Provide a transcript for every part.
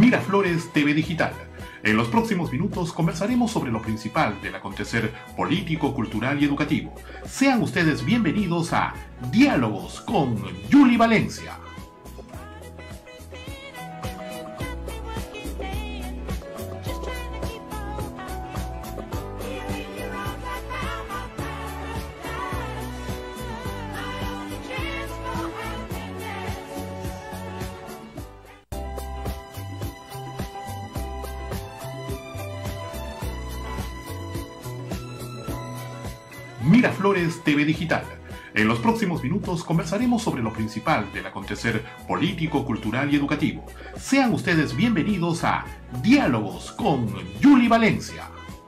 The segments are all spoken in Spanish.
Miraflores TV Digital. En los próximos minutos conversaremos sobre lo principal del acontecer político, cultural y educativo. Sean ustedes bienvenidos a Diálogos con Yuli Valencia. Miraflores TV Digital. En los próximos minutos conversaremos sobre lo principal del acontecer político, cultural y educativo. Sean ustedes bienvenidos a Diálogos con Yuli Valencia.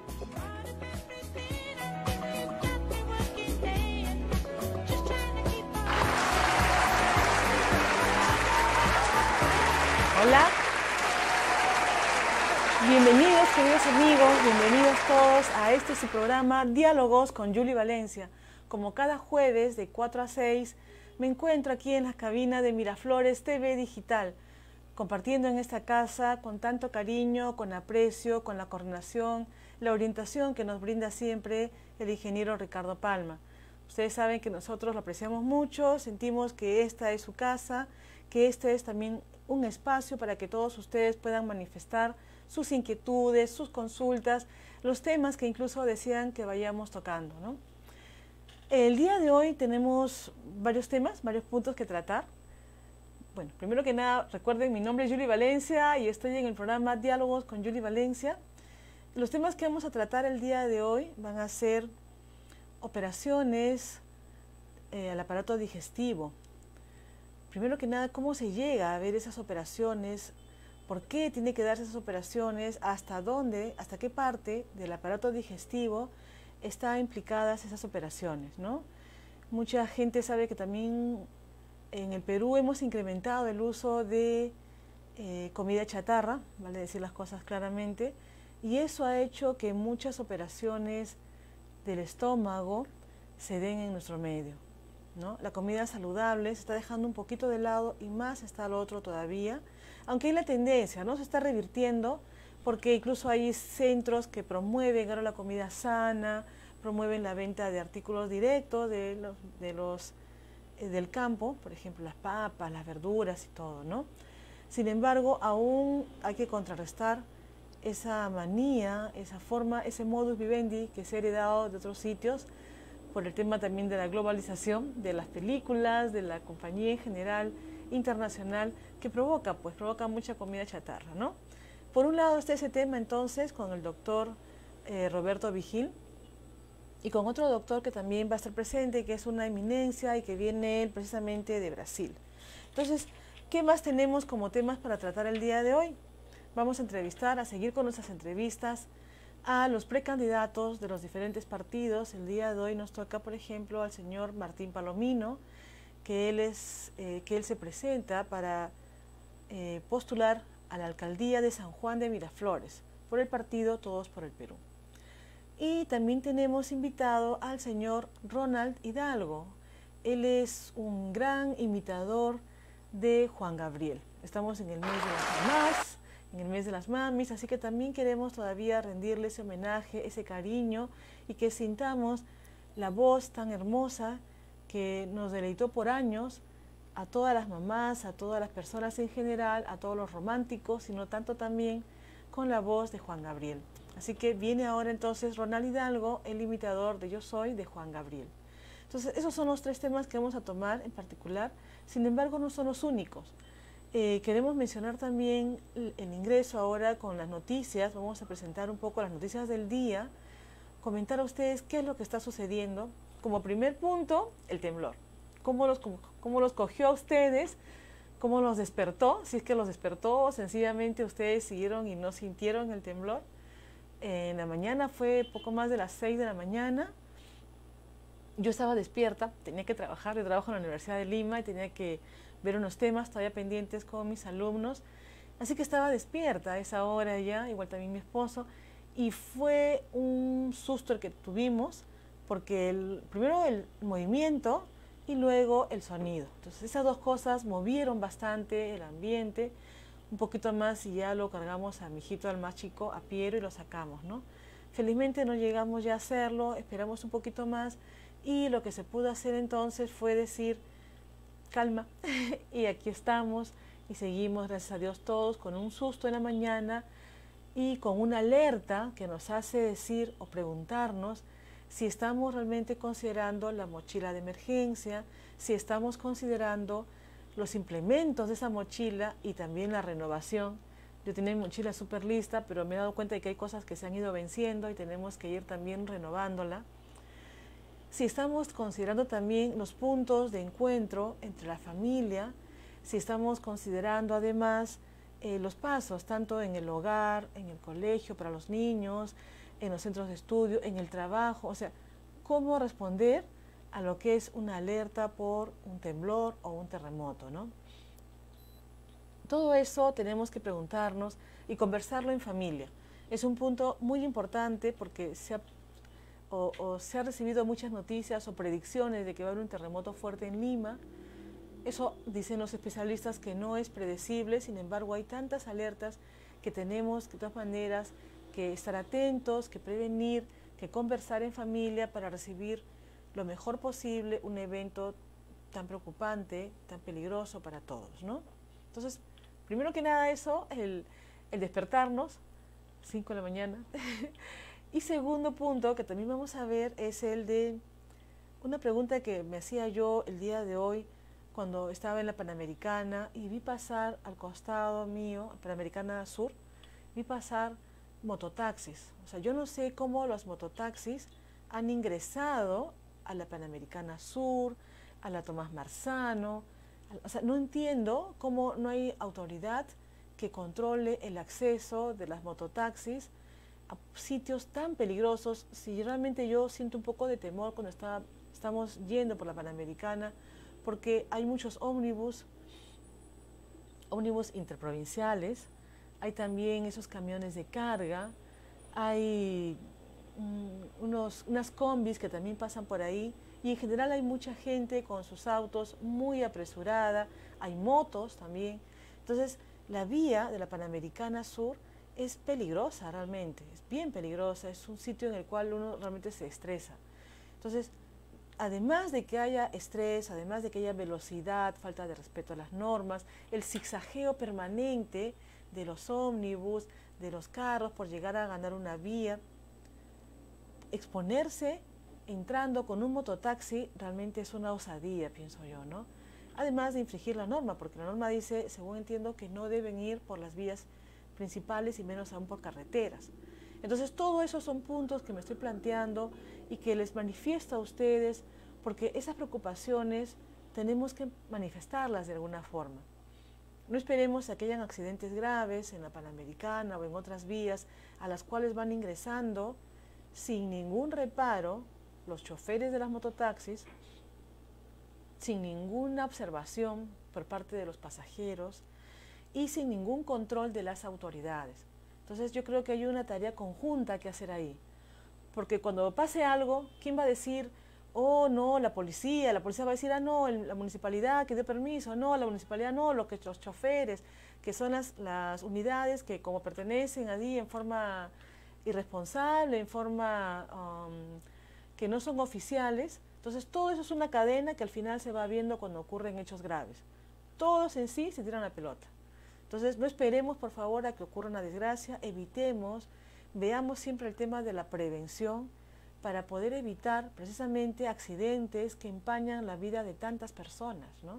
Hola, bienvenidos queridos amigos, bienvenidos todos a este su programa Diálogos con Yuli Valencia. Como cada jueves de 4 a 6 me encuentro aquí en la cabina de Miraflores TV Digital, compartiendo en esta casa con tanto cariño, con aprecio, con la coordinación, la orientación que nos brinda siempre el ingeniero Ricardo Palma. Ustedes saben que nosotros lo apreciamos mucho, sentimos que esta es su casa, que este es también un espacio para que todos ustedes puedan manifestar sus inquietudes, sus consultas, los temas que incluso desean que vayamos tocando, ¿no? El día de hoy tenemos varios temas, varios puntos que tratar. Bueno, primero que nada, recuerden, mi nombre es Yuli Valencia y estoy en el programa Diálogos con Yuli Valencia. Los temas que vamos a tratar el día de hoy van a ser operaciones al aparato digestivo. Primero que nada, ¿cómo se llega a ver esas operaciones? ¿Por qué tiene que darse esas operaciones? ¿Hasta dónde, hasta qué parte del aparato digestivo están implicadas esas operaciones, ¿no? Mucha gente sabe que también en el Perú hemos incrementado el uso de comida chatarra, vale decir las cosas claramente, y eso ha hecho que muchas operaciones del estómago se den en nuestro medio, ¿no? La comida saludable se está dejando un poquito de lado y más está lo otro todavía, aunque hay la tendencia, ¿no? Se está revirtiendo porque incluso hay centros que promueven ahora la comida sana, promueven la venta de artículos directos del campo, por ejemplo las papas, las verduras y todo, ¿no? Sin embargo, aún hay que contrarrestar esa manía, esa forma, ese modus vivendi que se ha heredado de otros sitios por el tema también de la globalización, de las películas, de la compañía en general, internacional, que provoca mucha comida chatarra, ¿no? Por un lado está ese tema entonces con el doctor Roberto Vigil y con otro doctor que también va a estar presente, que es una eminencia y que viene precisamente de Brasil. Entonces, ¿qué más tenemos como temas para tratar el día de hoy? Vamos a entrevistar, a seguir con nuestras entrevistas a los precandidatos de los diferentes partidos. El día de hoy nos toca, por ejemplo, al señor Martín Palomino, que él se presenta para postular a la alcaldía de San Juan de Miraflores por el partido Todos por el Perú. Y también tenemos invitado al señor Ronald Hidalgo. Él es un gran imitador de Juan Gabriel. Estamos en el mes de las mamás, en el mes de las mamis, así que también queremos todavía rendirle ese homenaje, ese cariño y que sintamos la voz tan hermosa que nos deleitó por años a todas las mamás, a todas las personas en general, a todos los románticos, sino tanto también con la voz de Juan Gabriel. Así que viene ahora entonces Ronald Hidalgo, el imitador de Yo Soy de Juan Gabriel. Entonces esos son los tres temas que vamos a tomar en particular, sin embargo no son los únicos. Queremos mencionar también el ingreso ahora con las noticias, vamos a presentar un poco las noticias del día, comentar a ustedes qué es lo que está sucediendo. Como primer punto, el temblor. ¿Cómo los cogió a ustedes? ¿Cómo los despertó? Si es que los despertó, sencillamente ustedes siguieron y no sintieron el temblor. En la mañana fue poco más de las 6 de la mañana. Yo estaba despierta, tenía que trabajar, yo trabajo en la Universidad de Lima y tenía que ver unos temas todavía pendientes con mis alumnos. Así que estaba despierta a esa hora ya, igual también mi esposo. Y fue un susto el que tuvimos, porque primero el movimiento y luego el sonido. Entonces esas dos cosas movieron bastante el ambiente, un poquito más y ya lo cargamos a mi hijito, al más chico, a Piero, y lo sacamos, ¿no? Felizmente no llegamos ya a hacerlo, esperamos un poquito más, y lo que se pudo hacer entonces fue decir, calma, y aquí estamos, y seguimos, gracias a Dios, todos con un susto en la mañana y con una alerta que nos hace decir o preguntarnos si estamos realmente considerando la mochila de emergencia, si estamos considerando los implementos de esa mochila y también la renovación. Yo tenía mi mochila súper lista, pero me he dado cuenta de que hay cosas que se han ido venciendo y tenemos que ir también renovándola. Si estamos considerando también los puntos de encuentro entre la familia, si estamos considerando además los pasos, tanto en el hogar, en el colegio para los niños, en los centros de estudio, en el trabajo, o sea, cómo responder a lo que es una alerta por un temblor o un terremoto, ¿no? Todo eso tenemos que preguntarnos y conversarlo en familia. Es un punto muy importante porque se ha recibido muchas noticias o predicciones de que va a haber un terremoto fuerte en Lima. Eso dicen los especialistas que no es predecible, sin embargo hay tantas alertas que tenemos de todas maneras que estar atentos, que prevenir, que conversar en familia para recibir lo mejor posible un evento tan preocupante, tan peligroso para todos, ¿no? Entonces, primero que nada eso, el despertarnos, 5 de la mañana. Y segundo punto que también vamos a ver es el de una pregunta que me hacía yo el día de hoy cuando estaba en la Panamericana y vi pasar al costado mío, Panamericana Sur, vi pasar mototaxis. O sea, yo no sé cómo los mototaxis han ingresado a la Panamericana Sur, a la Tomás Marzano. O sea, no entiendo cómo no hay autoridad que controle el acceso de las mototaxis a sitios tan peligrosos. Si realmente yo siento un poco de temor cuando estamos yendo por la Panamericana, porque hay muchos ómnibus interprovinciales, hay también esos camiones de carga, hay unas combis que también pasan por ahí, y en general hay mucha gente con sus autos muy apresurada, hay motos también. Entonces, la vía de la Panamericana Sur es peligrosa realmente, es bien peligrosa, es un sitio en el cual uno realmente se estresa. Entonces, además de que haya estrés, además de que haya velocidad, falta de respeto a las normas, el zigzagueo permanente de los ómnibus, de los carros por llegar a ganar una vía, exponerse entrando con un mototaxi realmente es una osadía, pienso yo, ¿no? Además de infringir la norma, porque la norma dice, según entiendo, que no deben ir por las vías principales y menos aún por carreteras. Entonces, todo eso son puntos que me estoy planteando y que les manifiesto a ustedes, porque esas preocupaciones tenemos que manifestarlas de alguna forma. No esperemos a que hayan accidentes graves en la Panamericana o en otras vías a las cuales van ingresando sin ningún reparo los choferes de las mototaxis, sin ninguna observación por parte de los pasajeros y sin ningún control de las autoridades. Entonces yo creo que hay una tarea conjunta que hacer ahí, porque cuando pase algo, ¿quién va a decir, oh no, la policía va a decir, ah no, la municipalidad que dio permiso, no, la municipalidad no, los choferes, que son las unidades que como pertenecen allí en forma irresponsable, en forma que no son oficiales? Entonces todo eso es una cadena que al final se va viendo cuando ocurren hechos graves. Todos en sí se tiran la pelota. Entonces no esperemos por favor a que ocurra una desgracia, evitemos, veamos siempre el tema de la prevención para poder evitar precisamente accidentes que empañan la vida de tantas personas, ¿no?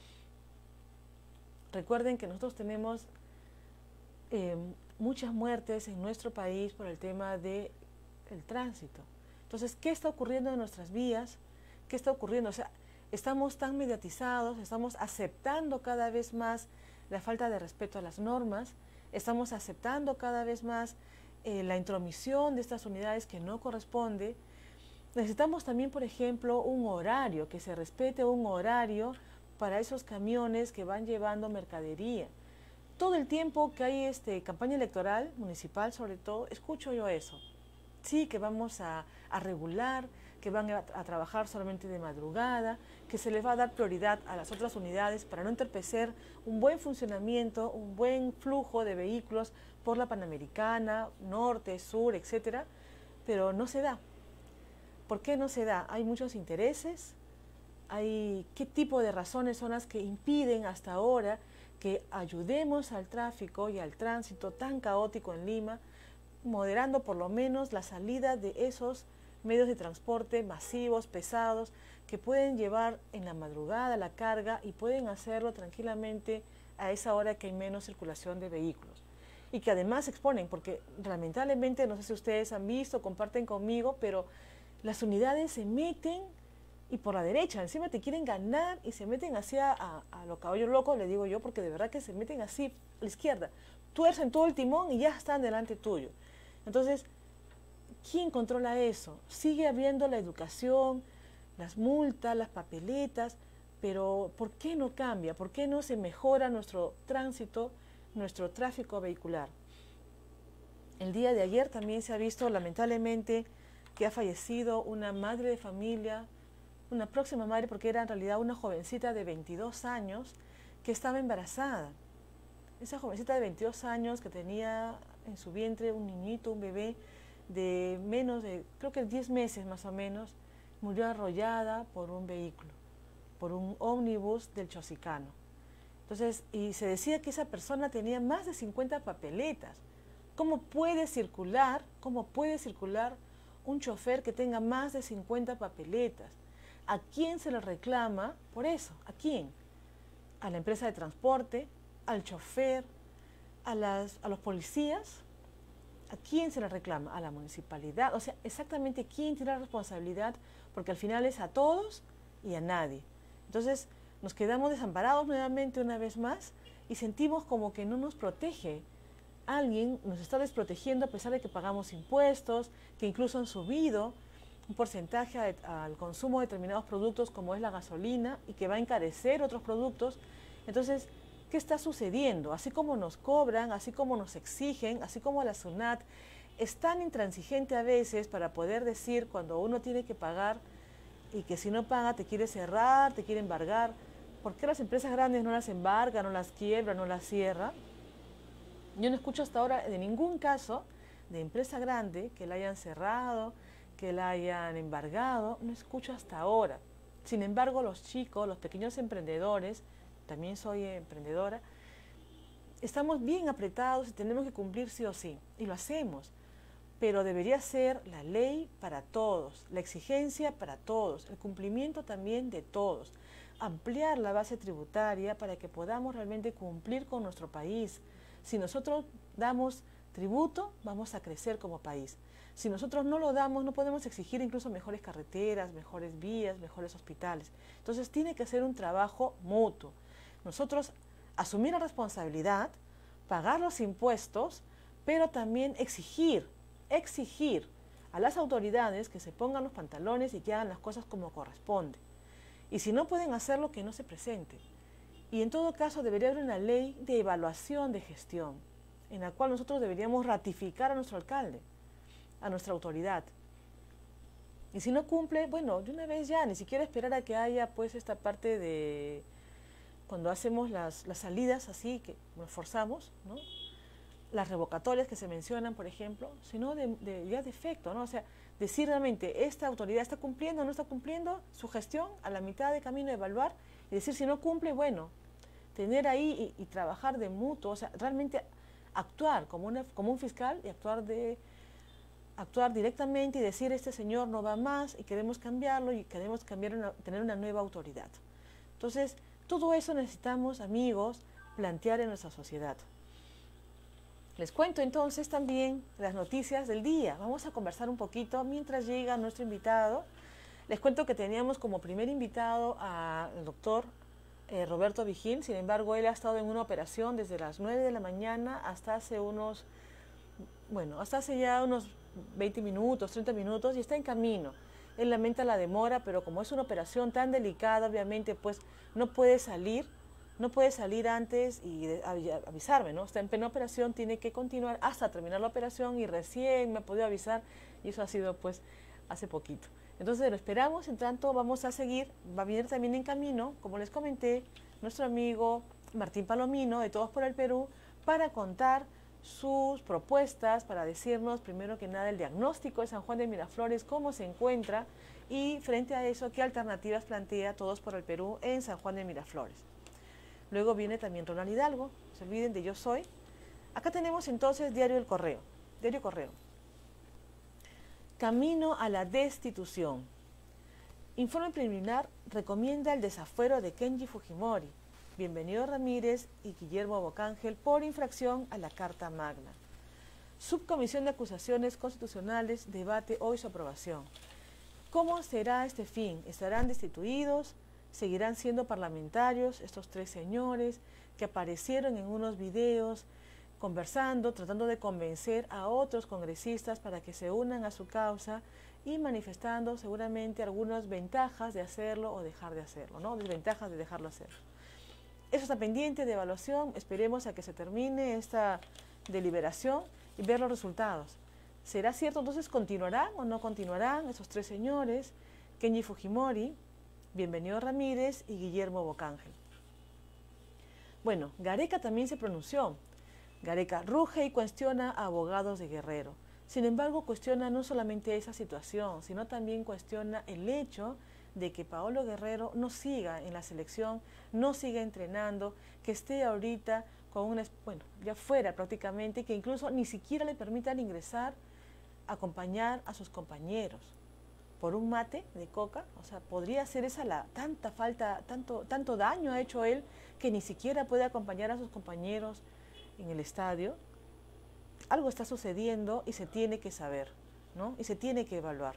Recuerden que nosotros tenemos muchas muertes en nuestro país por el tema del tránsito. Entonces, ¿qué está ocurriendo en nuestras vías? ¿Qué está ocurriendo? O sea, estamos tan mediatizados, estamos aceptando cada vez más la falta de respeto a las normas, estamos aceptando cada vez más la intromisión de estas unidades que no corresponde. Necesitamos también, por ejemplo, un horario, que se respete un horario para esos camiones que van llevando mercadería. Todo el tiempo que hay campaña electoral, municipal sobre todo, escucho yo eso. Sí, que vamos a regular, que van a trabajar solamente de madrugada, que se les va a dar prioridad a las otras unidades para no entorpecer un buen funcionamiento, un buen flujo de vehículos por la Panamericana, norte, sur, etcétera, pero no se da. ¿Por qué no se da? Hay muchos intereses, ¿qué tipo de razones son las que impiden hasta ahora que ayudemos al tráfico y al tránsito tan caótico en Lima, moderando por lo menos la salida de esos medios de transporte masivos, pesados, que pueden llevar en la madrugada la carga y pueden hacerlo tranquilamente a esa hora que hay menos circulación de vehículos? Y que además se exponen, porque lamentablemente, no sé si ustedes han visto, comparten conmigo, pero las unidades se meten y por la derecha, encima te quieren ganar y se meten hacia a lo caballo loco, le digo yo, porque de verdad que se meten así a la izquierda, tuercen todo el timón y ya están delante tuyo. Entonces, ¿quién controla eso? Sigue habiendo la educación, las multas, las papeletas, pero ¿por qué no cambia? ¿Por qué no se mejora nuestro tránsito, nuestro tráfico vehicular? El día de ayer también se ha visto lamentablemente que ha fallecido una madre de familia, una próxima madre, porque era en realidad una jovencita de 22 años que estaba embarazada. Esa jovencita de 22 años que tenía en su vientre un niñito, un bebé de menos de, creo que 10 meses más o menos, murió arrollada por un vehículo, por un ómnibus del Chosicano. Entonces, y se decía que esa persona tenía más de 50 papeletas. ¿Cómo puede circular un chofer que tenga más de 50 papeletas? ¿A quién se le reclama por eso? ¿A quién? ¿A la empresa de transporte? ¿Al chofer? ¿A los policías? ¿A quién se le reclama? ¿A la municipalidad? O sea, exactamente quién tiene la responsabilidad, porque al final es a todos y a nadie. Entonces, nos quedamos desamparados nuevamente una vez más y sentimos como que no nos protege. Alguien nos está desprotegiendo a pesar de que pagamos impuestos, que incluso han subido un porcentaje al consumo de determinados productos como es la gasolina y que va a encarecer otros productos. Entonces, ¿qué está sucediendo? Así como nos cobran, así como nos exigen, así como la SUNAT es tan intransigente a veces para poder decir cuando uno tiene que pagar y que si no paga te quiere cerrar, te quiere embargar. ¿Por qué las empresas grandes no las embargan, no las quiebran, no las cierran? Yo no escucho hasta ahora de ningún caso de empresa grande que la hayan cerrado, que la hayan embargado, no escucho hasta ahora. Sin embargo, los chicos, los pequeños emprendedores, también soy emprendedora, estamos bien apretados y tenemos que cumplir sí o sí, y lo hacemos. Pero debería ser la ley para todos, la exigencia para todos, el cumplimiento también de todos, ampliar la base tributaria para que podamos realmente cumplir con nuestro país. Si nosotros damos tributo, vamos a crecer como país. Si nosotros no lo damos, no podemos exigir incluso mejores carreteras, mejores vías, mejores hospitales. Entonces tiene que ser un trabajo mutuo. Nosotros asumir la responsabilidad, pagar los impuestos, pero también exigir a las autoridades que se pongan los pantalones y que hagan las cosas como corresponde. Y si no pueden hacerlo, que no se presenten. Y en todo caso debería haber una ley de evaluación de gestión, en la cual nosotros deberíamos ratificar a nuestro alcalde, a nuestra autoridad. Y si no cumple, bueno, de una vez ya, ni siquiera esperar a que haya pues esta parte de cuando hacemos las salidas así, que nos forzamos, ¿no? Las revocatorias que se mencionan, por ejemplo, sino ya de efecto, ¿no? O sea, decir realmente, esta autoridad está cumpliendo o no está cumpliendo su gestión, a la mitad de camino evaluar y decir si no cumple, bueno, tener ahí y trabajar de mutuo, o sea, realmente actuar como un fiscal y actuar directamente y decir este señor no va más y queremos cambiarlo y queremos tener una nueva autoridad. Entonces, todo eso necesitamos, amigos, plantear en nuestra sociedad. Les cuento entonces también las noticias del día. Vamos a conversar un poquito mientras llega nuestro invitado. Les cuento que teníamos como primer invitado al doctor Roberto Vigil. Sin embargo, él ha estado en una operación desde las 9 de la mañana hasta hace ya unos 20 minutos, 30 minutos y está en camino. Él lamenta la demora, pero como es una operación tan delicada, obviamente, pues no puede salir antes y avisarme, ¿no? Está en plena operación, tiene que continuar hasta terminar la operación y recién me ha podido avisar y eso ha sido pues hace poquito. Entonces lo esperamos, en tanto vamos a seguir, va a venir también en camino, como les comenté, nuestro amigo Martín Palomino de Todos por el Perú, para contar sus propuestas, para decirnos primero que nada el diagnóstico de San Juan de Miraflores, cómo se encuentra y frente a eso qué alternativas plantea Todos por el Perú en San Juan de Miraflores. Luego viene también Ronald Hidalgo, no se olviden de Yo Soy. Acá tenemos entonces Diario El Correo, Diario Correo. Camino a la destitución. Informe preliminar recomienda el desafuero de Kenji Fujimori, Bienvenido Ramírez y Guillermo Bocángel por infracción a la Carta Magna. Subcomisión de Acusaciones Constitucionales debate hoy su aprobación. ¿Cómo será este fin? ¿Estarán destituidos? ¿Seguirán siendo parlamentarios estos tres señores que aparecieron en unos videos conversando, tratando de convencer a otros congresistas para que se unan a su causa y manifestando seguramente algunas ventajas de hacerlo o dejar de hacerlo, ¿no? Desventajas de dejarlo hacer. Eso está pendiente de evaluación, esperemos a que se termine esta deliberación y ver los resultados. ¿Será cierto entonces continuarán o no continuarán esos tres señores, Kenji Fujimori, Bienvenido Ramírez y Guillermo Bocángel? Bueno, Gareca también se pronunció. Gareca ruge y cuestiona a abogados de Guerrero. Sin embargo, cuestiona no solamente esa situación, sino también cuestiona el hecho de que Paolo Guerrero no siga en la selección, no siga entrenando, que esté ahorita con una, bueno, ya fuera prácticamente, que incluso ni siquiera le permitan ingresar a acompañar a sus compañeros por un mate de coca. O sea, podría ser esa la tanta falta, tanto daño ha hecho él que ni siquiera puede acompañar a sus compañeros en el estadio. Algo está sucediendo y se tiene que saber, ¿no? Y se tiene que evaluar.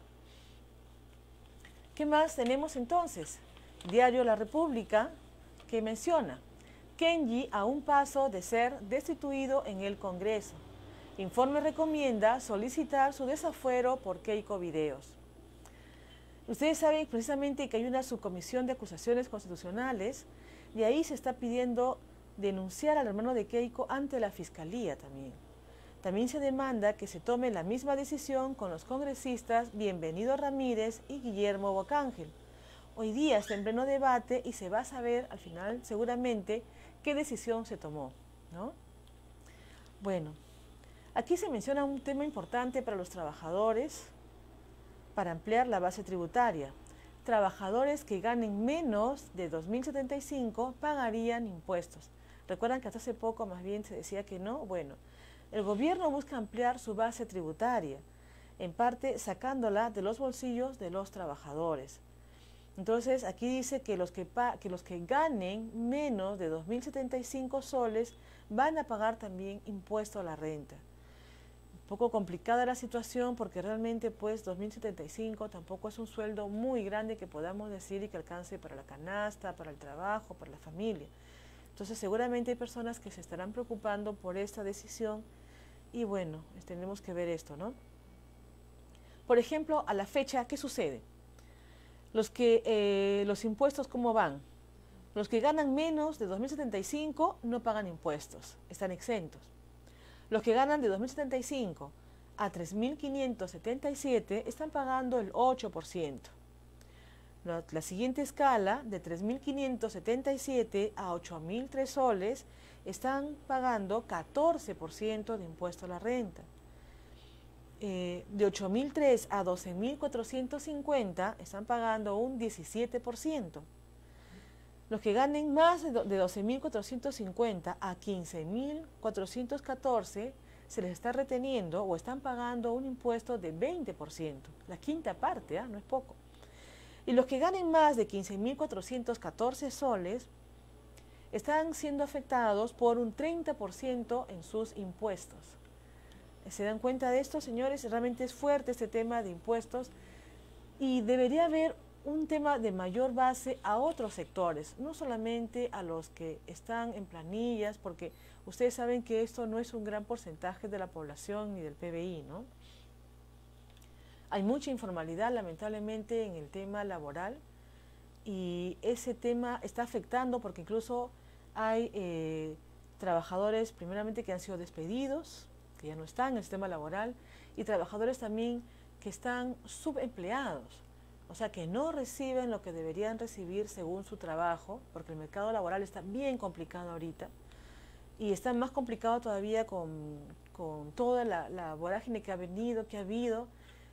¿Qué más tenemos entonces? Diario La República, que menciona Kenji a un paso de ser destituido en el Congreso. Informe recomienda solicitar su desafuero por Keiko Videos. Ustedes saben precisamente que hay una subcomisión de acusaciones constitucionales y ahí se está pidiendo denunciar al hermano de Keiko ante la Fiscalía también. También se demanda que se tome la misma decisión con los congresistas Bienvenido Ramírez y Guillermo Bocángel. Hoy día está en pleno debate y se va a saber al final seguramente qué decisión se tomó, ¿no? Bueno, aquí se menciona un tema importante para los trabajadores para ampliar la base tributaria. Trabajadores que ganen menos de 2.075 pagarían impuestos. ¿Recuerdan que hasta hace poco más bien se decía que no? Bueno, el gobierno busca ampliar su base tributaria, en parte sacándola de los bolsillos de los trabajadores. Entonces, aquí dice que los que ganen menos de 2.075 soles van a pagar también impuesto a la renta. Un poco complicada la situación porque realmente pues 2.075 tampoco es un sueldo muy grande que podamos decir y que alcance para la canasta, para el trabajo, para la familia. Entonces seguramente hay personas que se estarán preocupando por esta decisión y bueno, tenemos que ver esto, ¿no? Por ejemplo, a la fecha, ¿qué sucede? Los impuestos, ¿cómo van? Los que ganan menos de 2.075 no pagan impuestos, están exentos. Los que ganan de 2.075 a 3.577 están pagando el 8%. La siguiente escala, de 3.577 a 8.003 soles, están pagando 14% de impuesto a la renta. De 8.003 a 12.450 están pagando un 17%. Los que ganen más de 12.450 a 15.414 se les está reteniendo o están pagando un impuesto de 20%, la quinta parte, no es poco. Y los que ganen más de 15.414 soles están siendo afectados por un 30% en sus impuestos. ¿Se dan cuenta de esto, señores? Realmente es fuerte este tema de impuestos y debería haber un tema de mayor base a otros sectores, no solamente a los que están en planillas, porque ustedes saben que esto no es un gran porcentaje de la población ni del PBI, ¿no? Hay mucha informalidad, lamentablemente, en el tema laboral y ese tema está afectando porque incluso hay trabajadores, primeramente, que han sido despedidos, que ya no están en el sistema laboral, y trabajadores también que están subempleados, o sea, que no reciben lo que deberían recibir según su trabajo, porque el mercado laboral está bien complicado ahorita, y está más complicado todavía con toda la vorágine que ha habido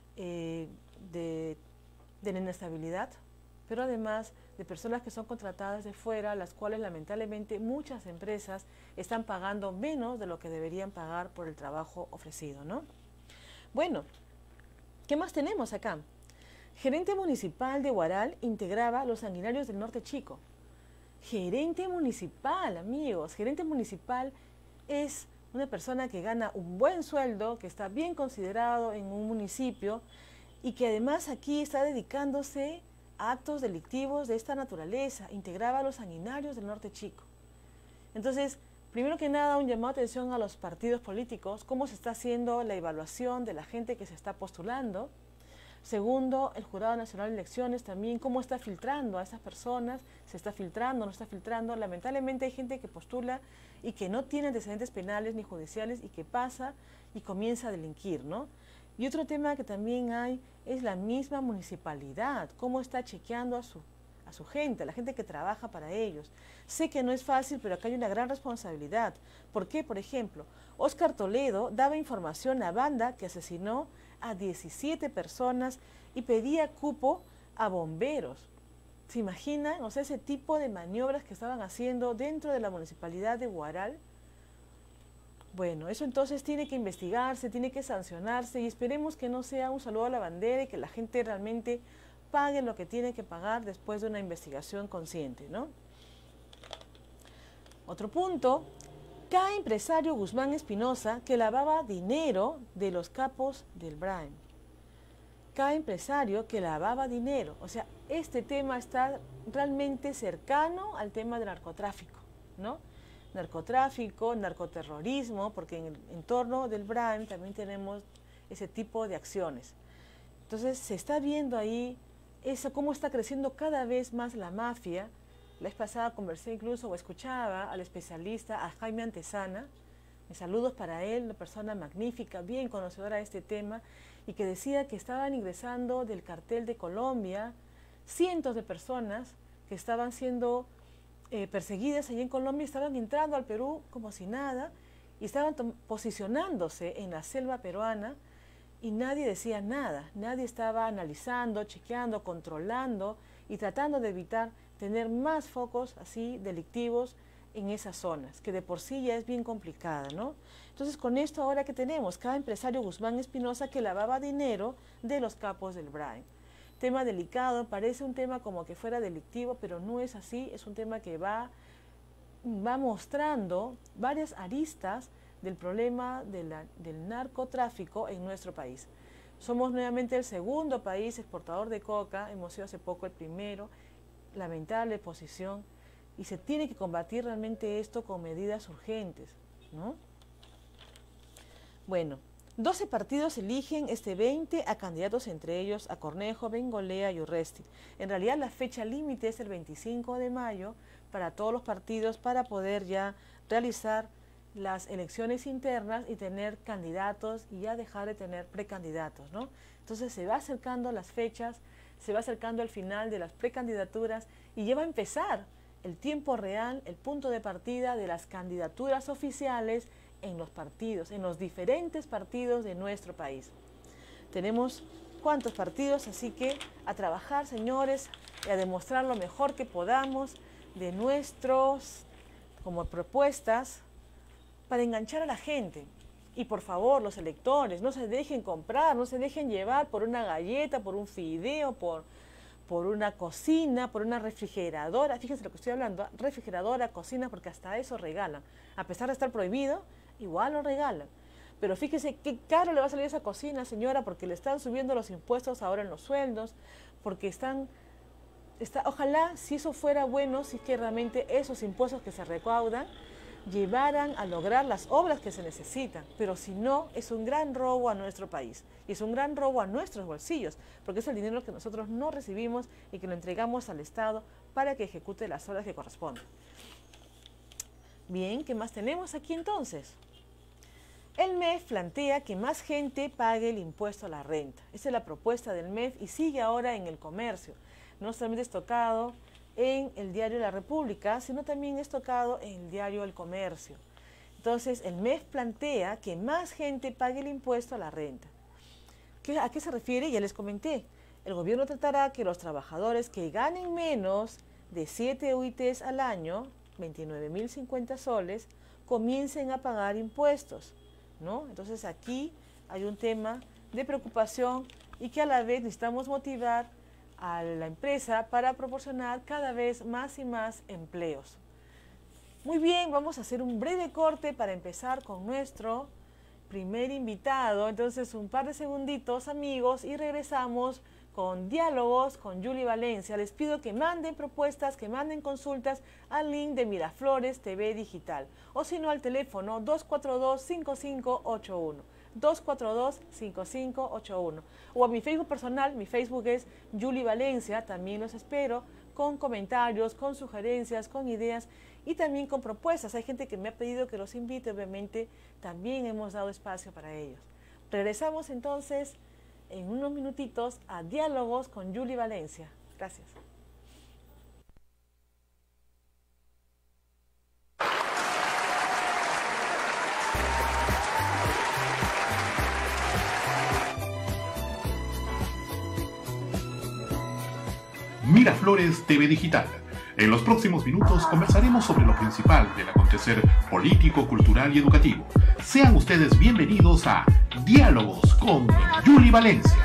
de la inestabilidad, pero además de personas que son contratadas de fuera, las cuales lamentablemente muchas empresas están pagando menos de lo que deberían pagar por el trabajo ofrecido, ¿no? Bueno, ¿qué más tenemos acá? Gerente municipal de Huaral integraba los sanguinarios del Norte Chico. Gerente municipal, amigos, gerente municipal es una persona que gana un buen sueldo, que está bien considerado en un municipio y que además aquí está dedicándose a actos delictivos de esta naturaleza, integraba a los sanguinarios del Norte Chico. Entonces, primero que nada, un llamado de atención a los partidos políticos, cómo se está haciendo la evaluación de la gente que se está postulando. Segundo, el Jurado Nacional de Elecciones también, cómo está filtrando a estas personas, se está filtrando, no está filtrando. Lamentablemente hay gente que postula y que no tiene antecedentes penales ni judiciales y que pasa y comienza a delinquir, ¿no? Y otro tema que también hay es la misma municipalidad, cómo está chequeando a su gente, a la gente que trabaja para ellos. Sé que no es fácil, pero acá hay una gran responsabilidad. ¿Por qué? Por ejemplo, Óscar Toledo daba información a banda que asesinó a 17 personas y pedía cupo a bomberos. ¿Se imaginan? O sea, ese tipo de maniobras que estaban haciendo dentro de la municipalidad de Huaral. Bueno, eso entonces tiene que investigarse, tiene que sancionarse y esperemos que no sea un saludo a la bandera y que la gente realmente pague lo que tiene que pagar después de una investigación consciente, ¿no? Otro punto, cae empresario Guzmán Espinosa que lavaba dinero de los capos del Brain. Cae empresario que lavaba dinero, o sea, este tema está realmente cercano al tema del narcotráfico, ¿no? Narcotráfico, narcoterrorismo, porque en el entorno del Brain también tenemos ese tipo de acciones. Entonces se está viendo ahí cómo está creciendo cada vez más la mafia. La vez pasada conversé incluso o escuchaba al especialista, a Jaime Antesana, mis saludos para él, una persona magnífica, bien conocedora de este tema, y que decía que estaban ingresando del cartel de Colombia cientos de personas que estaban siendo perseguidas allí en Colombia, estaban entrando al Perú como si nada, y estaban posicionándose en la selva peruana, y nadie decía nada, nadie estaba analizando, chequeando, controlando y tratando de evitar tener más focos así delictivos en esas zonas, que de por sí ya es bien complicada, ¿no? Entonces, con esto ahora que tenemos, cada empresario Guzmán Espinosa que lavaba dinero de los capos del Brain. Tema delicado, parece un tema como que fuera delictivo, pero no es así, es un tema que va mostrando varias aristas del problema del narcotráfico en nuestro país. Somos nuevamente el segundo país exportador de coca, hemos sido hace poco el primero, lamentable posición, y se tiene que combatir realmente esto con medidas urgentes, ¿no? Bueno, 12 partidos eligen este 20 a candidatos, entre ellos a Cornejo, Bengolea y Urresti. En realidad la fecha límite es el 25 de mayo para todos los partidos para poder ya realizar las elecciones internas y tener candidatos y ya dejar de tener precandidatos, ¿no? Entonces se va acercando las fechas, se va acercando el final de las precandidaturas y ya va a empezar el tiempo real, el punto de partida de las candidaturas oficiales en los partidos, en los diferentes partidos de nuestro país. Tenemos cuántos partidos, así que a trabajar, señores, y a demostrar lo mejor que podamos de nuestros como propuestas para enganchar a la gente. Y por favor, los electores, no se dejen comprar, no se dejen llevar por una galleta, por un fideo, por una cocina, por una refrigeradora. Fíjense lo que estoy hablando, refrigeradora, cocina, porque hasta eso regalan. A pesar de estar prohibido, igual lo regalan. Pero fíjese qué caro le va a salir esa cocina, señora, porque le están subiendo los impuestos ahora en los sueldos, porque ojalá, si eso fuera bueno, si es que realmente esos impuestos que se recaudan llevaran a lograr las obras que se necesitan, pero si no, es un gran robo a nuestro país y es un gran robo a nuestros bolsillos, porque es el dinero que nosotros no recibimos y que lo entregamos al Estado para que ejecute las obras que corresponden. Bien, ¿qué más tenemos aquí entonces? El MEF plantea que más gente pague el impuesto a la renta. Esa es la propuesta del MEF y sigue ahora en el comercio. No solamente es tocado en el diario La República, sino también es tocado en el diario El Comercio. Entonces, el MEF plantea que más gente pague el impuesto a la renta. ¿A qué se refiere? Ya les comenté. El gobierno tratará que los trabajadores que ganen menos de 7 UITs al año, 29.050 soles, comiencen a pagar impuestos, ¿no? Entonces aquí hay un tema de preocupación y que a la vez necesitamos motivar a la empresa para proporcionar cada vez más y más empleos. Muy bien, vamos a hacer un breve corte para empezar con nuestro primer invitado. Entonces un par de segunditos, amigos, y regresamos con Diálogos con Yuli Valencia. Les pido que manden propuestas, que manden consultas al link de Miraflores TV Digital o si no al teléfono 242-5581. 242-5581 o a mi Facebook personal. Mi Facebook es Yuli Valencia. También los espero con comentarios, con sugerencias, con ideas y también con propuestas. Hay gente que me ha pedido que los invite, obviamente también hemos dado espacio para ellos. Regresamos entonces en unos minutitos a Diálogos con Yuli Valencia. Gracias. Miraflores TV Digital. En los próximos minutos conversaremos sobre lo principal del acontecer político, cultural y educativo. Sean ustedes bienvenidos a Diálogos con Yuli Valencia.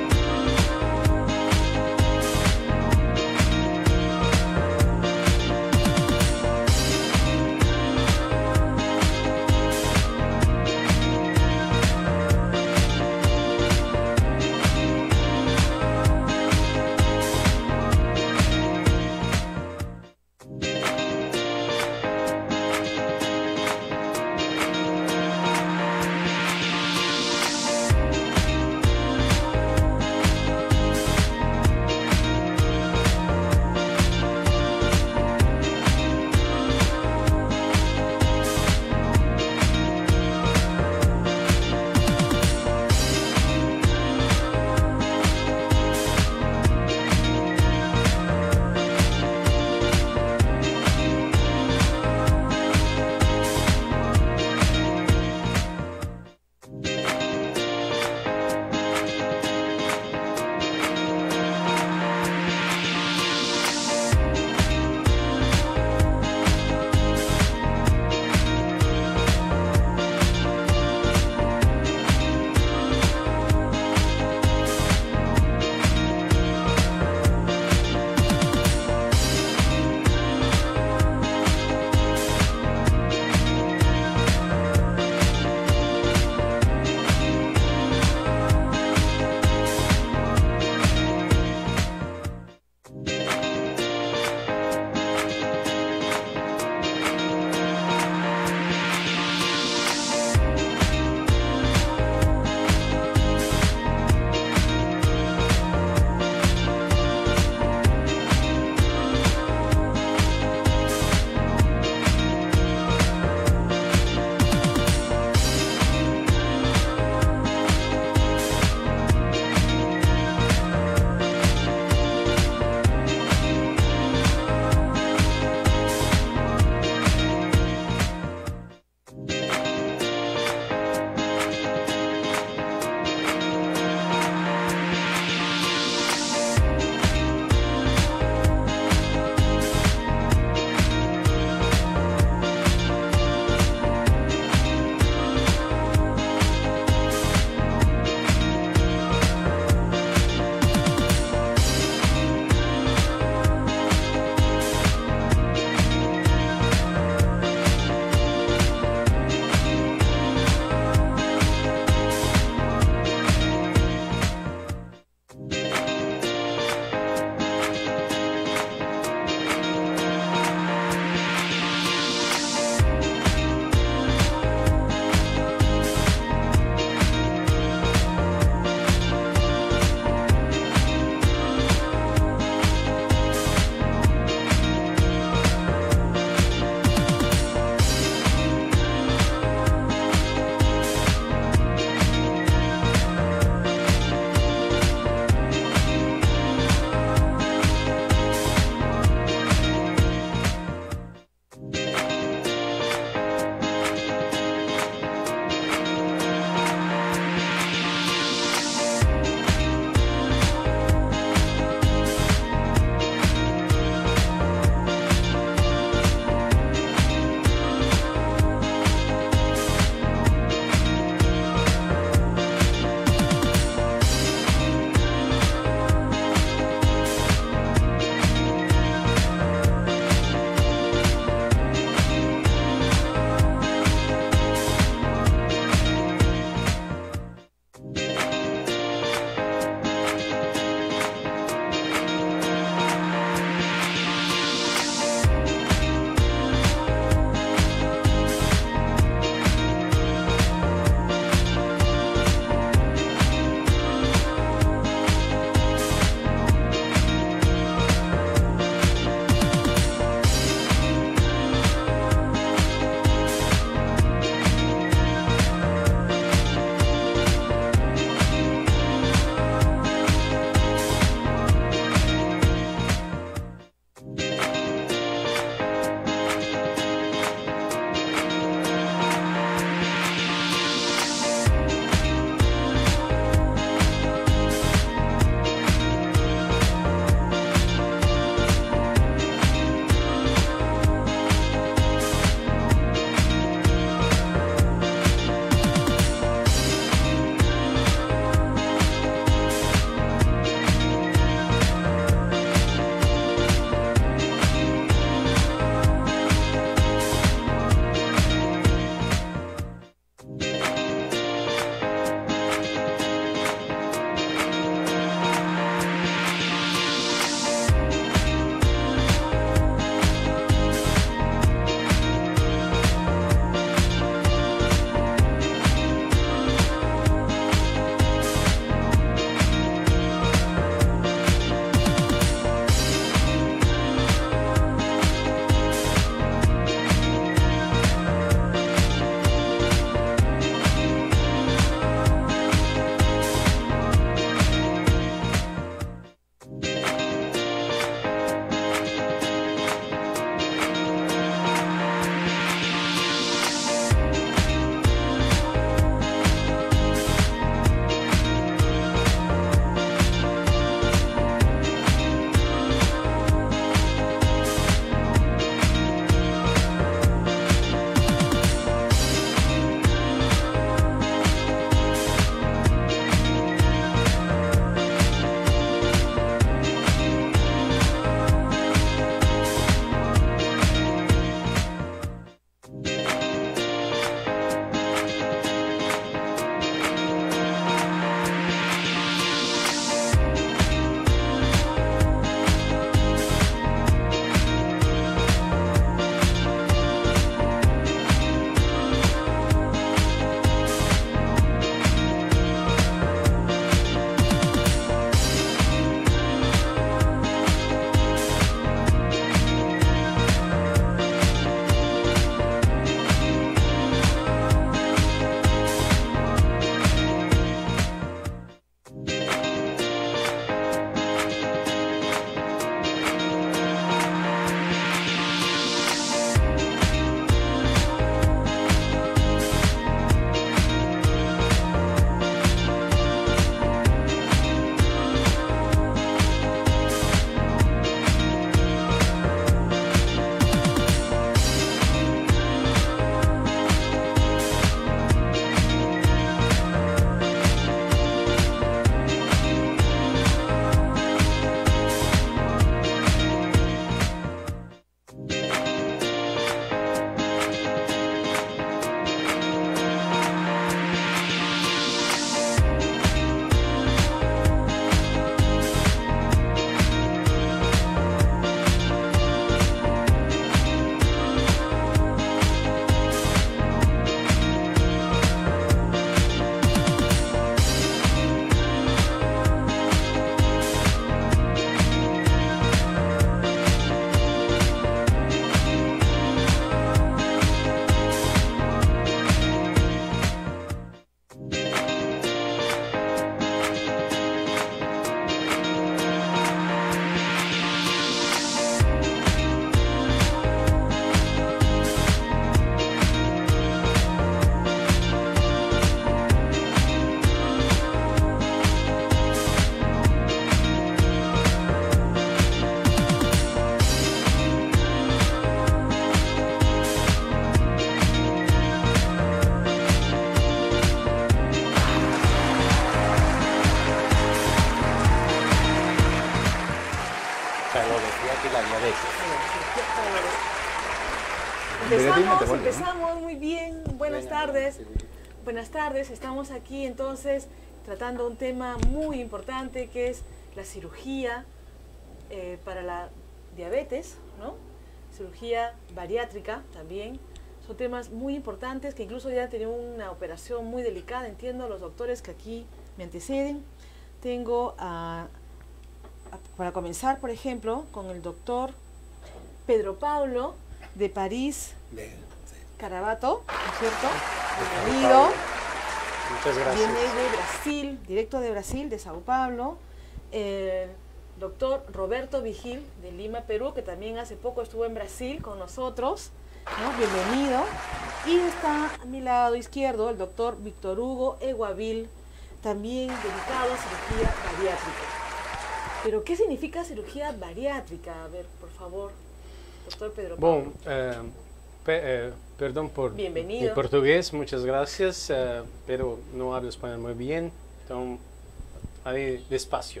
empezamos muy bien. Buenas tardes. Buenas tardes. Estamos aquí entonces tratando un tema muy importante que es la cirugía para la diabetes, ¿no? Cirugía bariátrica también. Son temas muy importantes que incluso ya han tenido una operación muy delicada. Entiendo a los doctores que aquí me anteceden. Tengo para comenzar, por ejemplo, con el doctor Pedro Pablo de París, Carabato, ¿no es cierto? Bienvenido. Muchas gracias. Viene de Brasil, directo de Brasil, de Sao Paulo. El doctor Roberto Vigil, de Lima, Perú, que también hace poco estuvo en Brasil con nosotros, ¿no? Bienvenido. Y está a mi lado izquierdo el doctor Víctor Hugo Eguavil, también dedicado a cirugía bariátrica. Pero, ¿qué significa cirugía bariátrica? A ver, por favor, doctor Pedro Pablo. Perdón por Bienvenido. mi portugués, muchas gracias, pero no hablo español muy bien, entonces, aí, despacio.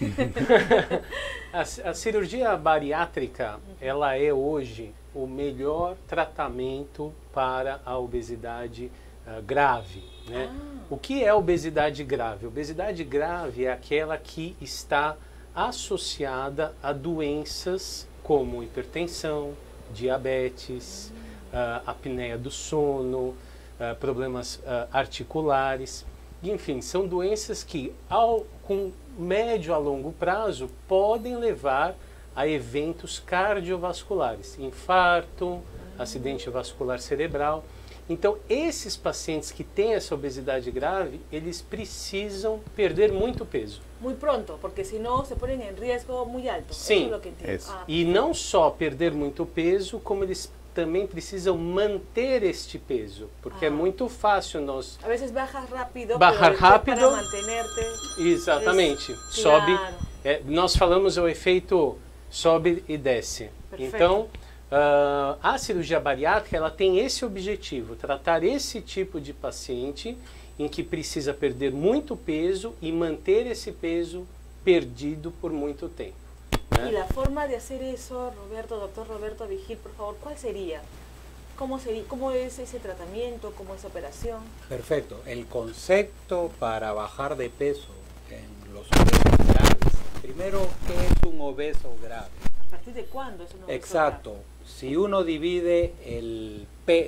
A cirurgia bariátrica, ela é hoje o melhor tratamento para a obesidade grave, né? O que é obesidade grave? Obesidade grave é aquela que está associada a doenças como hipertensão, diabetes, apneia do sono, problemas articulares. Enfim, são doenças que, com médio a longo prazo, podem levar a eventos cardiovasculares, infarto, acidente vascular cerebral. Então, esses pacientes que têm essa obesidade grave, eles precisam perder muito peso. Muito pronto, porque senão se põem em risco muito alto. Sim, isso é e não só perder muito peso, como eles também precisam manter este peso, porque é muito fácil nós... A vezes bajas rápido, bajar rápido, para mantenerte... Exatamente, sobe, claro. Nós falamos o efeito sobe e desce. Perfeito. Então, a cirurgia bariátrica, ela tem esse objetivo, tratar esse tipo de paciente em que precisa perder muito peso e manter esse peso perdido por muito tempo. Y la forma de hacer eso, doctor Roberto Vigil, por favor, ¿cuál sería? ¿Cómo es ese tratamiento? ¿Cómo es esa operación? Perfecto. El concepto para bajar de peso en los obesos graves. Primero, ¿qué es un obeso grave? ¿A partir de cuándo es un obeso Exacto. grave? Si uno divide el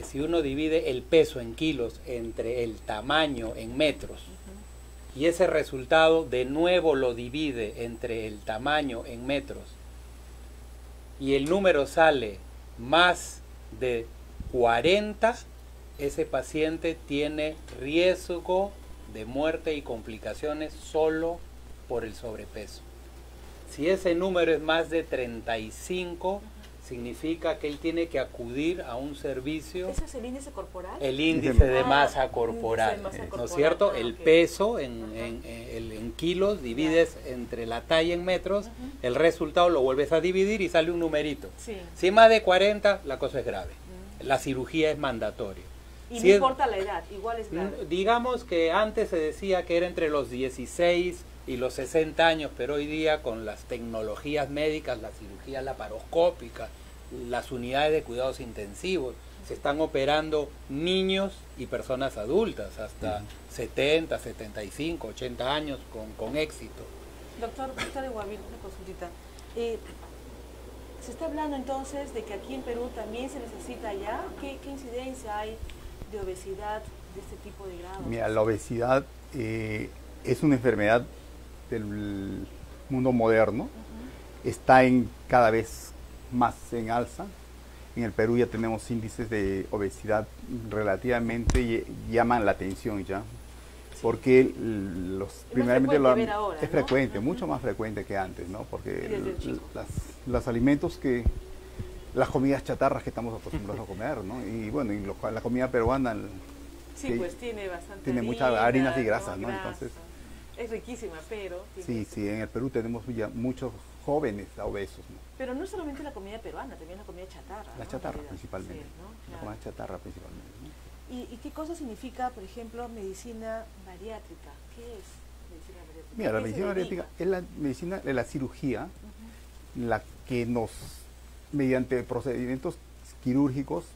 peso en kilos entre el tamaño en metros, y ese resultado de nuevo lo divide entre el tamaño en metros y el número sale más de 40, ese paciente tiene riesgo de muerte y complicaciones solo por el sobrepeso. Si ese número es más de 35, significa que él tiene que acudir a un servicio. ¿Eso es el índice corporal? El índice de masa corporal, ¿no es cierto? El peso en kilos divides entre la talla en metros, el resultado lo vuelves a dividir y sale un numerito. Sí. Si es más de 40, la cosa es grave. La cirugía es mandatoria. Y si no importa la edad, igual es grave. Digamos que antes se decía que era entre los 16 y los 60 años, pero hoy día con las tecnologías médicas, la cirugía laparoscópica, las unidades de cuidados intensivos, se están operando niños y personas adultas hasta 70, 75, 80 años con éxito. Doctor Eguavil, una consultita. Se está hablando entonces de que aquí en Perú también se necesita ya. ¿Qué incidencia hay de obesidad de este tipo de grado? Mira, la obesidad es una enfermedad del mundo moderno. Está cada vez más en alza. En el Perú ya tenemos índices de obesidad relativamente llaman la atención ya, porque primeramente es frecuente, mucho más frecuente que antes, ¿no? Porque los alimentos las comidas chatarras que estamos acostumbrados a comer, ¿no? Y bueno, la comida peruana sí, pues tiene bastante tiene muchas harinas y grasas, ¿no? Grasa. Entonces es riquísima, pero sí, en el Perú tenemos ya muchos jóvenes obesos, ¿no? Pero no solamente la comida peruana, también la comida chatarra. La chatarra principalmente. Sí, ¿no? Claro. La comida chatarra principalmente, ¿no? ¿Y qué cosa significa, por ejemplo, medicina bariátrica? ¿Qué es medicina bariátrica? Mira, la medicina bariátrica es la medicina de la cirugía, la que mediante procedimientos quirúrgicos,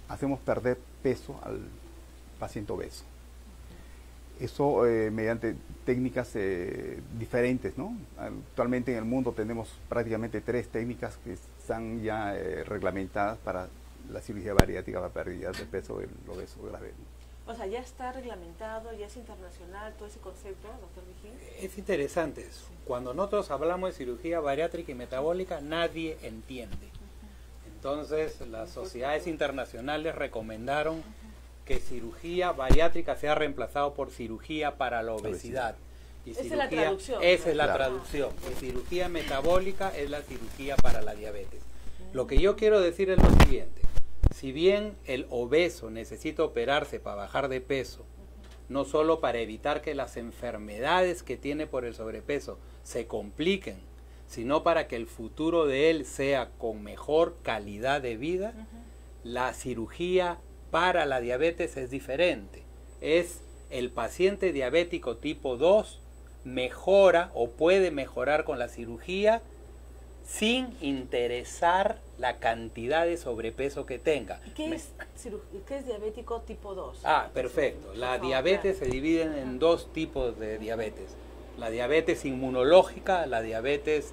hacemos perder peso al paciente obeso. Eso mediante técnicas diferentes, ¿no? Actualmente en el mundo tenemos prácticamente 3 técnicas que están ya reglamentadas para la cirugía bariátrica para pérdida de peso del obeso grave. O sea, ya está reglamentado, ya es internacional todo ese concepto, doctor Vigil. Es interesante eso. Cuando nosotros hablamos de cirugía bariátrica y metabólica, nadie entiende. Entonces, las sociedades internacionales recomendaron que cirugía bariátrica sea reemplazado por cirugía para la obesidad. Y Esa es la traducción. Esa es la traducción. Y cirugía metabólica es la cirugía para la diabetes. Lo que yo quiero decir es lo siguiente. Si bien el obeso necesita operarse para bajar de peso, no solo para evitar que las enfermedades que tiene por el sobrepeso se compliquen, sino para que el futuro de él sea con mejor calidad de vida, la cirugía para la diabetes es diferente. Es el paciente diabético tipo 2 mejora o puede mejorar con la cirugía sin interesar la cantidad de sobrepeso que tenga. ¿Qué es diabético tipo 2? Ah, perfecto. La diabetes se divide en 2 tipos de diabetes. La diabetes inmunológica, la diabetes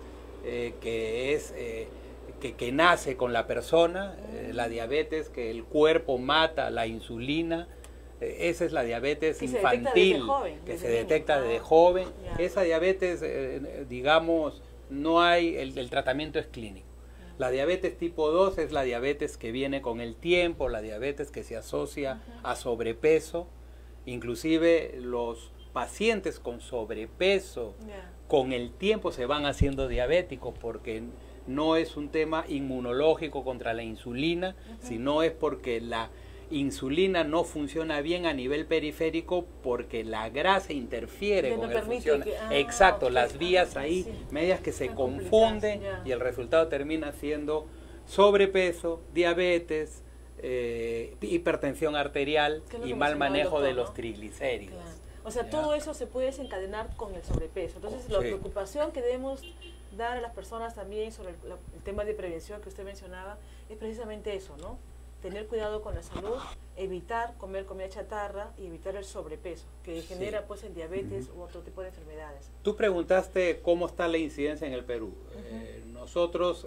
que nace con la persona, la diabetes que el cuerpo mata, la insulina, esa es la diabetes infantil, que se detecta desde joven. Esa diabetes, digamos, no hay, el tratamiento es clínico. La diabetes tipo 2 es la diabetes que viene con el tiempo, la diabetes que se asocia a sobrepeso. Inclusive los pacientes con sobrepeso con el tiempo se van haciendo diabéticos porque no es un tema inmunológico contra la insulina, sino es porque la insulina no funciona bien a nivel periférico porque la grasa interfiere con el funcionamiento. Exacto, las vías ahí medias que se confunden y el resultado termina siendo sobrepeso, diabetes, hipertensión arterial y mal manejo de los triglicéridos. O sea, todo eso se puede desencadenar con el sobrepeso. Entonces, la preocupación que debemos dar a las personas también sobre el tema de prevención que usted mencionaba es precisamente eso, ¿no? Tener cuidado con la salud, evitar comer comida chatarra y evitar el sobrepeso, que genera pues el diabetes u otro tipo de enfermedades. Tú preguntaste cómo está la incidencia en el Perú. Nosotros,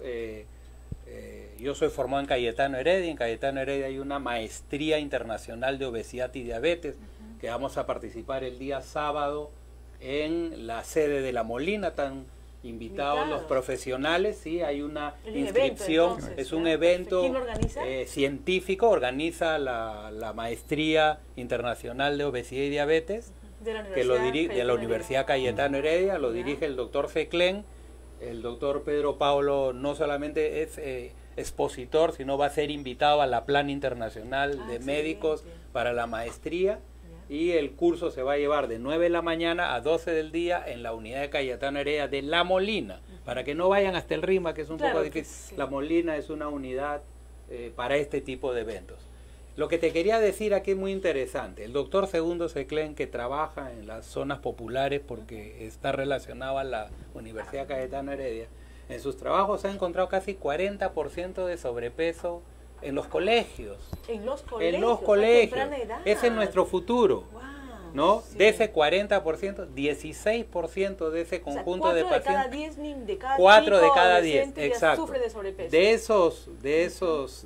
yo soy formado en Cayetano Heredia. En Cayetano Heredia hay una maestría internacional de obesidad y diabetes que vamos a participar el día sábado en la sede de La Molina. Están invitados los profesionales, sí, hay una inscripción, entonces, es un evento. ¿Quién lo organiza? Científico, organiza la Maestría Internacional de Obesidad y Diabetes, que lo dirige de la Universidad Cayetano Heredia, lo dirige el doctor Feclén. El doctor Pedro Paulo no solamente es expositor, sino va a ser invitado a la Plan Internacional de Médicos para la maestría. Y el curso se va a llevar de 9 de la mañana a 12 del día en la unidad de Cayetano Heredia de La Molina, para que no vayan hasta el Rima, que es un poco difícil. La Molina es una unidad para este tipo de eventos. Lo que te quería decir aquí es muy interesante. El doctor Segundo Seclén, que trabaja en las zonas populares porque está relacionado a la Universidad Cayetano Heredia, en sus trabajos ha encontrado casi 40% de sobrepeso en los colegios. En los colegios. En los colegios. Ese es nuestro futuro. ¿No? Sí. De ese 40%, 16% de ese conjunto de pacientes. 4 de cada 10, exacto. Sufre de sobrepeso. De esos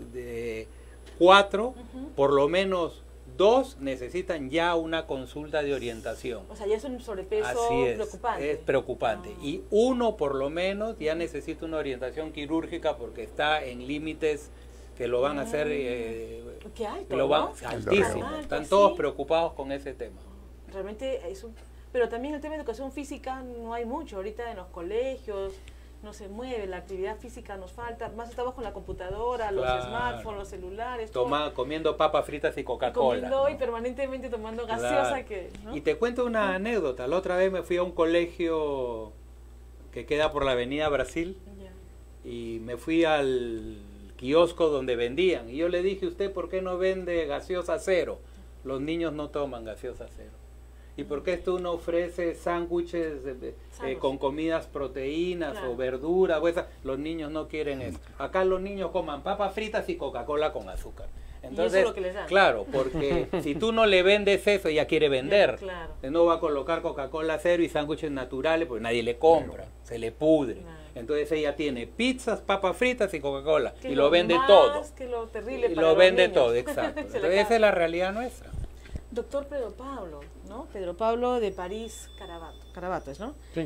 4, por lo menos 2 necesitan ya una consulta de orientación. O sea, ya es un sobrepeso preocupante. Es preocupante. Y 1 por lo menos ya necesita una orientación quirúrgica porque está en límites que lo van a hacer qué alto, altísimo. Están todos preocupados con ese tema. Realmente es pero también el tema de educación física no hay mucho ahorita en los colegios, no se mueve, la actividad física nos falta, más estamos con la computadora, los smartphones, los celulares, comiendo papas fritas y Coca-Cola, y permanentemente tomando gaseosa ¿no? Y te cuento una anécdota. La otra vez me fui a un colegio que queda por la avenida Brasil y me fui al kiosco donde vendían y yo le dije, ¿usted por qué no vende gaseosa cero? Los niños no toman gaseosa cero. ¿Y por qué tú no ofreces sándwiches con comidas proteínas o verduras? Los niños no quieren eso. Acá los niños coman papas fritas y Coca-Cola con azúcar. Entonces, y eso es lo que les dan. claro, porque si tú no le vendes eso, ella quiere vender. Claro. No va a colocar Coca-Cola cero y sándwiches naturales porque nadie le compra, se le pudre. Claro. Entonces ella tiene pizzas, papas fritas y Coca-Cola Que y lo lo vende más todo. que lo terrible Y para lo los vende niños. todo, exacto. Se le Entonces esa cae. es la realidad nuestra. Doctor Pedro Pablo, ¿no? Pedro Pablo de París, Carabato, ¿es, no? Sí.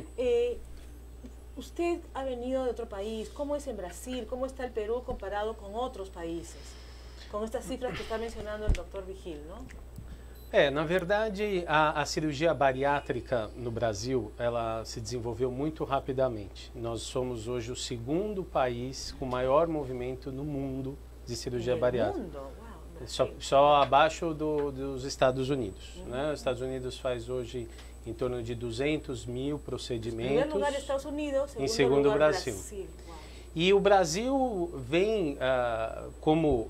Usted ha venido de otro país. ¿Cómo es en Brasil? ¿Cómo está el Perú comparado con otros países? Con estas cifras que está mencionando el doctor Vigil, ¿no? Na verdade, a cirurgia bariátrica no Brasil, ela se desenvolveu muito rapidamente. Nós somos hoje o segundo país com maior movimento no mundo de cirurgia ¿En el bariátrica. mundo? Wow, Só abaixo dos Estados Unidos. Né? Os Estados Unidos faz hoje em torno de 200 mil En primer procedimentos. lugar Estados Unidos, Em segundo segundo, lugar Brasil. Wow. E o Brasil vem, como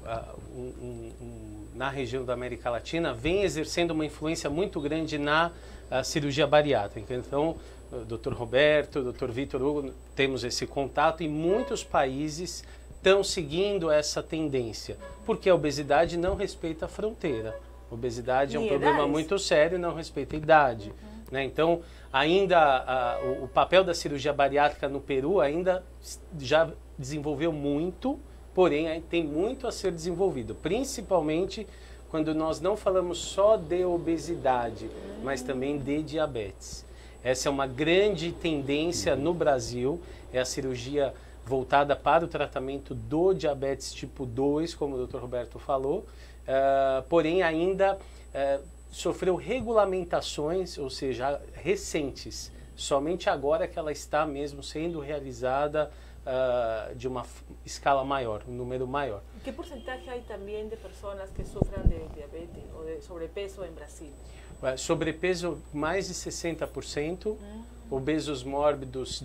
na região da América Latina, vem exercendo uma influência muito grande na cirurgia bariátrica. Então, o Dr. Roberto, o Dr. Vitor Hugo, temos esse contato e muitos países estão seguindo essa tendência, porque a obesidade não respeita a fronteira. A obesidade é um E problema idades. muito sério e não respeita a idade. Né? Então, ainda o papel da cirurgia bariátrica no Peru ainda já desenvolveu muito, porém tem muito a ser desenvolvido, principalmente quando nós não falamos só de obesidade, mas também de diabetes. Essa é uma grande tendência no Brasil, é a cirurgia voltada para o tratamento do diabetes tipo 2, como o Dr. Roberto falou, porém ainda sofreu regulamentações, ou seja, recentes. Somente agora que ela está mesmo sendo realizada de uma escala maior, um número maior. ¿Qué porcentaje hay también de personas que sufran de diabetes o de sobrepeso en Brasil? Sobrepeso mais de 60%, obesos mórbidos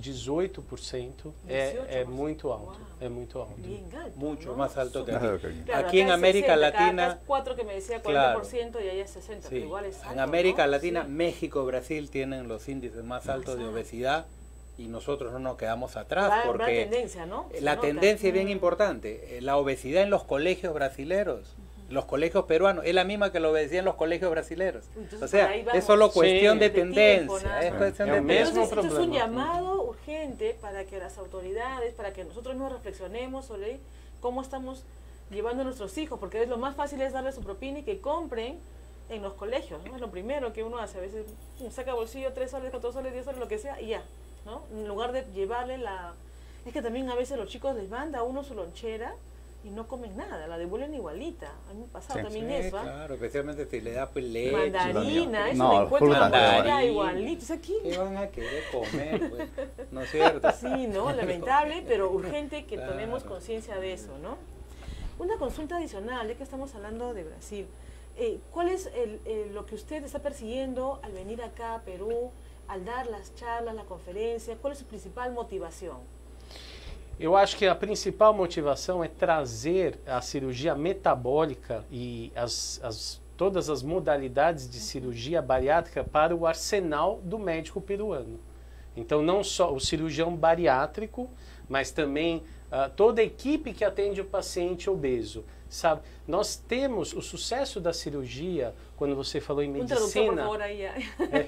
18%, é muito alto, Wow. é muito alto. Bien alto, Mucho ¿no? más alto que Claro, aquí. que- Claro, Aquí en acá es América 60, acá Latina, es 4 que me decía 40% y allá es 60, sí, pero igual es alto, en América ¿no? Latina, Sí. México, Brasil tienen los índices más altos de alto. obesidad y nosotros no nos quedamos atrás Va porque tendencia, ¿no? Se la nota. tendencia es bien importante. La obesidad en los colegios brasileros, los colegios peruanos, es la misma que la obesidad en los colegios brasileros. Entonces, O sea, por ahí vamos. es solo cuestión Sí, de de tendencia, tiempo, nada es más. cuestión Es de el mismo Entonces, esto es un problema. llamado urgente para que las autoridades, para que nosotros nos reflexionemos sobre cómo estamos llevando a nuestros hijos, porque lo más fácil es darles su propina y que compren en los colegios, ¿no? Es lo primero que uno hace, a veces saca bolsillo 3 soles, 4 soles, 10 soles, lo que sea, y ya, ¿no? En lugar de llevarle la... Es que también a veces los chicos les manda a uno su lonchera y no comen nada, la devuelven igualita. A mí me ha pasado Sí. también Sí, eso, ¿ah? claro, especialmente si le da pues leche. Mandarina, eso No, me encuentro fruta, una bolsera mandarina. igualito. O sea, ¿quién? ¿Qué van a querer comer? Pues? ¿No es cierto? Sí, ¿no? Lamentable, pero urgente que Claro. tomemos conciencia de eso, ¿no? Una consulta adicional, ya que estamos hablando de Brasil. ¿Cuál es lo que usted está persiguiendo al venir acá a Perú, al dar las charlas, la conferencia? ¿Cuál es su principal motivación? Eu acho que a principal motivação é trazer a cirurgia metabólica e todas as modalidades de cirurgia bariátrica para o arsenal do médico peruano. Então, não só o cirurgião bariátrico, mas também toda a equipe que atende o paciente obeso. Sabe? Nós temos o sucesso da cirurgia, quando você falou em Un traductor, por medicina. favor, ahí ya.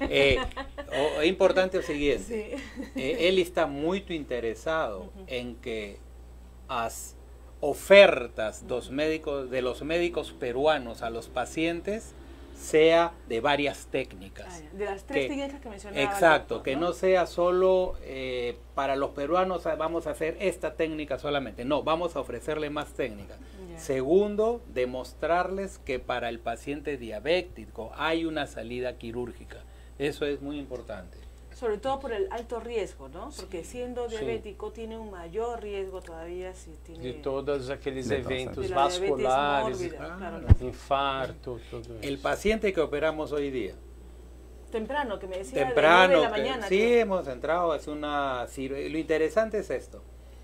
Es importante lo siguiente. Sí. Él está muy interesado en que las ofertas de los médicos peruanos a los pacientes sea de varias técnicas. De las tres técnicas que mencionaba. Exacto, doctor, que no sea solo para los peruanos vamos a hacer esta técnica solamente. No, vamos a ofrecerle más técnicas. Ya. Segundo, demostrarles que para el paciente diabético hay una salida quirúrgica. Eso es muy importante. Sobre todo por el alto riesgo, ¿no? Porque siendo diabético tiene un mayor riesgo todavía si tiene... De todos aqueles De eventos de la diabetes vasculares, mórbida, claro. infarto, tudo El isso. paciente que operamos hoy día, Temprano, que me decía de temprano, 9 de la mañana. sí creo. hemos entrado, es una lo interesante es esto,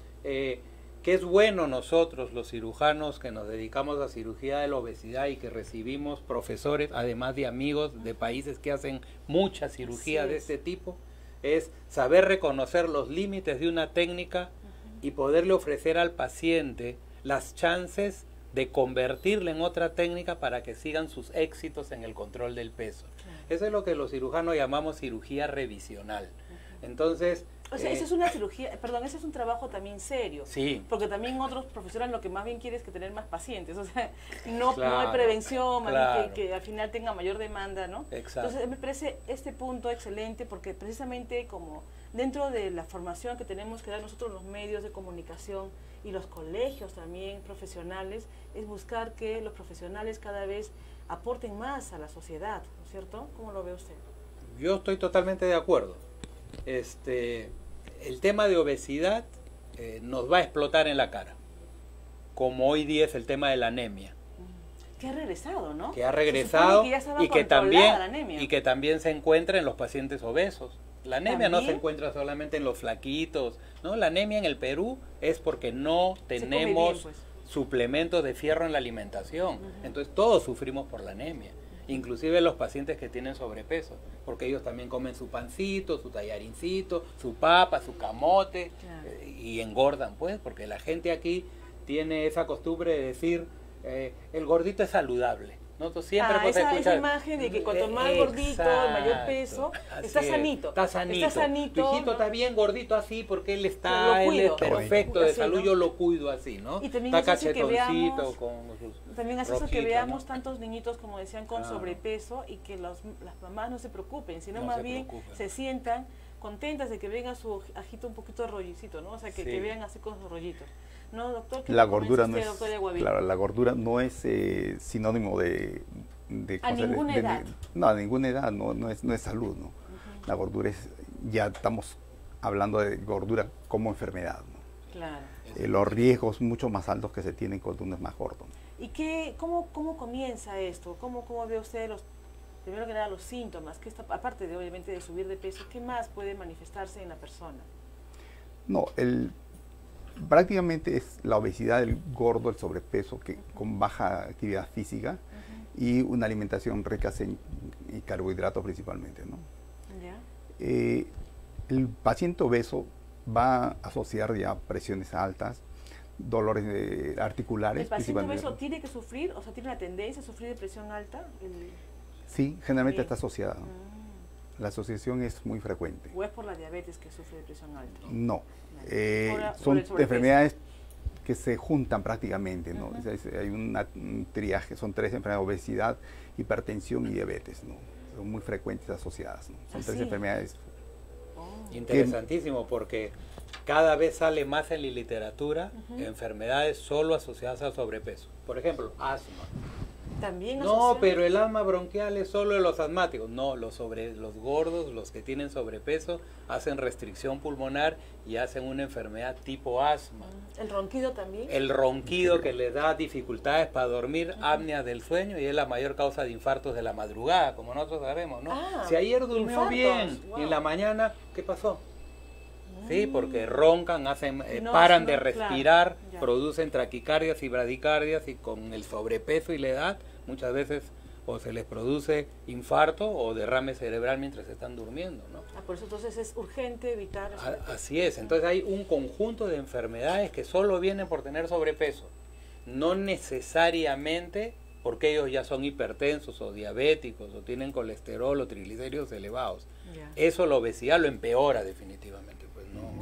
que es bueno nosotros los cirujanos que nos dedicamos a cirugía de la obesidad y que recibimos profesores, además de amigos de países que hacen mucha cirugía Así de es. este tipo, es saber reconocer los límites de una técnica y poderle ofrecer al paciente las chances de convertirla en otra técnica para que sigan sus éxitos en el control del peso. Eso es lo que los cirujanos llamamos cirugía revisional. Entonces, o sea, esa es una cirugía, perdón, ese es un trabajo también serio. Sí. Porque también otros profesionales lo que más bien quieren es que tener más pacientes. O sea, no Claro, hay prevención, más bien claro. que al final tenga mayor demanda, ¿no? Exacto. Entonces, me parece este punto excelente porque precisamente como dentro de la formación que tenemos que dar nosotros los medios de comunicación y los colegios también profesionales, es buscar que los profesionales cada vez aporten más a la sociedad, ¿no es cierto? ¿Cómo lo ve usted? Yo estoy totalmente de acuerdo. El tema de obesidad nos va a explotar en la cara, como hoy día es el tema de la anemia. Que ha regresado, ¿no? Que ha regresado que ya estaba y que controlada la anemia. también se encuentra en los pacientes obesos. La anemia no se ¿También? encuentra solamente en los flaquitos, ¿no? La anemia en el Perú es porque no come bien, tenemos pues. suplementos de fierro en la alimentación. Entonces todos sufrimos por la anemia, inclusive los pacientes que tienen sobrepeso, porque ellos también comen su pancito, su tallarincito, su papa, su camote, Claro. y engordan, pues, porque la gente aquí tiene esa costumbre de decir, el gordito es saludable. Nosotros siempre hemos esa escuchado, imagen de que cuanto más gordito, mayor peso, así está es, sanito. Está sanito. Está sanito, Tu hijito ¿no? está bien gordito así porque él Lo está, él es cuido. perfecto de Así, salud, ¿no? yo lo cuido así, ¿no? Y también Está eso hace que cachetoncito veamos- con sus También hace eso que rojitos, veamos ¿no? tantos niñitos, como decían, con Claro. sobrepeso y que las mamás no se preocupen, sino No más se bien preocupen. se sientan contentas de que venga su ajito un poquito de rollicito, ¿no? O sea, que Sí. vean así con sus rollitos. ¿No, doctor? ¿Qué La me gordura comenta no es, usted, doctor Yaguabí? claro, la gordura no es sinónimo de A ninguna edad. no, a ninguna edad, no es salud, ¿no? La gordura es, ya estamos hablando de gordura como enfermedad, ¿no? Claro. Los riesgos mucho más altos que se tienen cuando uno es más gordo, ¿no? ¿Y cómo comienza esto? ¿Cómo ve usted primero que nada los síntomas? Aparte de obviamente de subir de peso, ¿qué más puede manifestarse en la persona? No, prácticamente es la obesidad, el gordo, el sobrepeso, que con baja actividad física y una alimentación rica en carbohidratos principalmente, ¿no? ¿Ya? El paciente obeso va a asociar ya presiones altas, dolores articulares. ¿El paciente principalmente. obeso tiene que sufrir, o sea, tiene la tendencia a sufrir de presión alta? Sí, generalmente Bien. está asociada. La asociación es muy frecuente. ¿O es por la diabetes que sufre de presión alta? No, Por son el sobrepeso. enfermedades que se juntan prácticamente, ¿no? Hay un triaje, son tres enfermedades: obesidad, hipertensión y diabetes, ¿no? Son muy frecuentes asociadas, ¿no? Son tres sí. enfermedades. Interesantísimo, porque cada vez sale más en la literatura enfermedades solo asociadas al sobrepeso. Por ejemplo, asma. También No, asocia- pero el asma bronquial es solo de los asmáticos. No, los gordos, los que tienen sobrepeso, hacen restricción pulmonar y hacen una enfermedad tipo asma. ¿El ronquido también? El ronquido que les da dificultades para dormir, apnea del sueño, y es la mayor causa de infartos de la madrugada, como nosotros sabemos, ¿no? Ah, Si ayer durmió infartos, bien y wow. en la mañana, ¿qué pasó? Sí, porque roncan, No, paran no, de claro, respirar, ya. producen taquicardias y bradicardias, y con el sobrepeso y la edad muchas veces o se les produce infarto o derrame cerebral mientras están durmiendo, ¿no? Por eso entonces es urgente evitar el sobrepeso. Así es, entonces hay un conjunto de enfermedades que solo vienen por tener sobrepeso, no necesariamente porque ellos ya son hipertensos o diabéticos o tienen colesterol o triglicéridos elevados. Ya. Eso la obesidad lo empeora definitivamente, pues no. Wow. no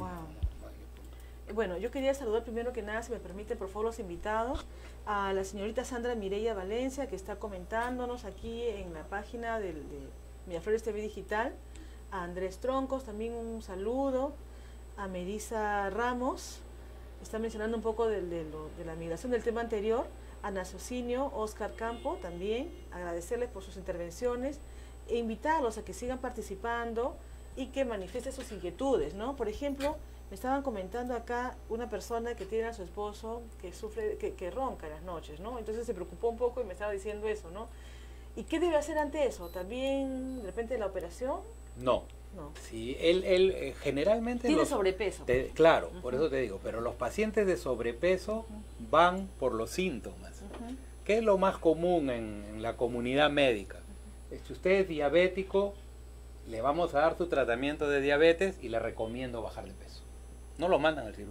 hay punto. Bueno, yo quería saludar primero que nada, si me permite, por favor, los invitados, a la señorita Sandra Mireya Valencia, que está comentándonos aquí en la página de Miraflores TV Digital, a Andrés Troncos, también un saludo, a Melissa Ramos, está mencionando un poco de la migración del tema anterior, a Nasocinio, Oscar Campo también, agradecerles por sus intervenciones e invitarlos a que sigan participando y que manifiesten sus inquietudes, ¿no? Por ejemplo, me estaban comentando acá una persona que tiene a su esposo que sufre, que ronca en las noches, ¿no? Entonces se preocupó un poco y me estaba diciendo eso, ¿no? ¿Y qué debe hacer ante eso? ¿También de repente la operación? No. No. Sí, él generalmente... Tiene sobrepeso. Claro, por eso te digo, pero los pacientes de sobrepeso van por los síntomas. ¿Qué es lo más común en la comunidad médica? Si usted es diabético, le vamos a dar su tratamiento de diabetes y le recomiendo bajar de peso. No lo mandan al cirujano.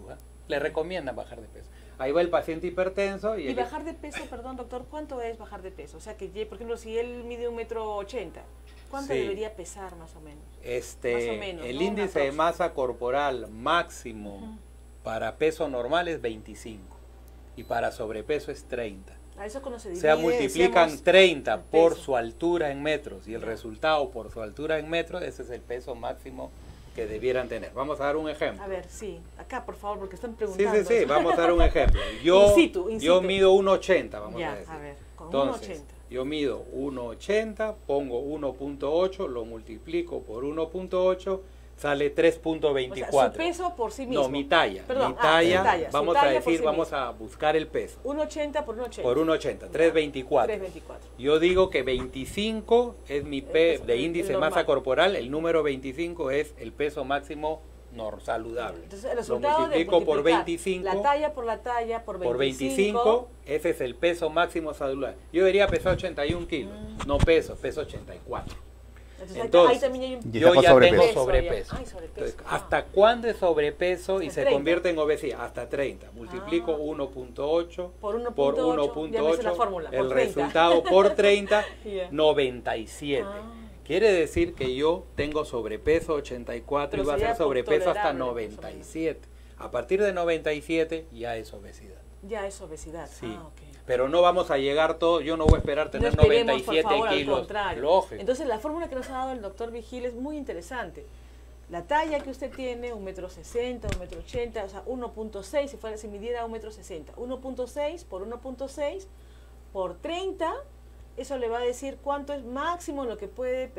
le recomiendan bajar de peso. Ahí va el paciente hipertenso. Y bajar de peso, perdón doctor, ¿cuánto es bajar de peso? O sea, que por ejemplo, si él mide 1,80 m, ¿cuánto debería pesar más o menos? Más o menos, el ¿no? índice de masa corporal máximo para peso normal es 25 y para sobrepeso es 30. A eso cuando se divide, O sea, multiplican 30 por peso. su altura en metros y el resultado por su altura en metros, ese es el peso máximo que debieran tener. Vamos a dar un ejemplo. A ver, sí, acá por favor, porque están preguntando. Sí, vamos a dar un ejemplo. Yo, In situ. yo mido 1,80, vamos ya, a decir. a ver, con Entonces, 1,80. yo mido 1,80, pongo 1,8, lo multiplico por 1,8, sale 3,24. O sea, su peso por sí mismo. No, mi talla. Perdón, mi talla, talla. vamos Su talla a decir, sí vamos mismo. a buscar el peso. 1,80 por 1,80. Por 1,80, 3,24. 3,24. Yo digo que 25 es mi peso de índice de masa corporal, el número 25 es el peso máximo saludable. Entonces, el resultado lo multiplico de por 25. La talla por la talla por 25. Por 25, ese es el peso máximo saludable. Yo debería pesar 81 kilos. No peso 84. Entonces, ahí también hay un... yo ya sobrepeso. tengo sobrepeso. Ay, sobrepeso. Entonces, ¿hasta cuándo es sobrepeso y Hasta se 30. convierte en obesidad? Hasta 30. Multiplico 1,8 por 1,8, ya me sé la fórmula, por el 30. resultado por 30, Yeah. 97. Quiere decir que yo tengo sobrepeso 84 Pero y va a sería ser sobrepeso hasta tolerable, 97. A partir de 97 ya es obesidad. Ya es obesidad. Sí. Ok. Pero no vamos a llegar todo, yo no voy a esperar tener No esperemos, 97 por favor, kilos. al contrario. Lógico. Entonces, la fórmula que nos ha dado el doctor Vigil es muy interesante. La talla que usted tiene, 1,60 m, 1,80 m, o sea, 1,6, si midiera 1,60 m, 1,6 por 1,6 por 30, eso le va a decir cuánto es máximo lo que puede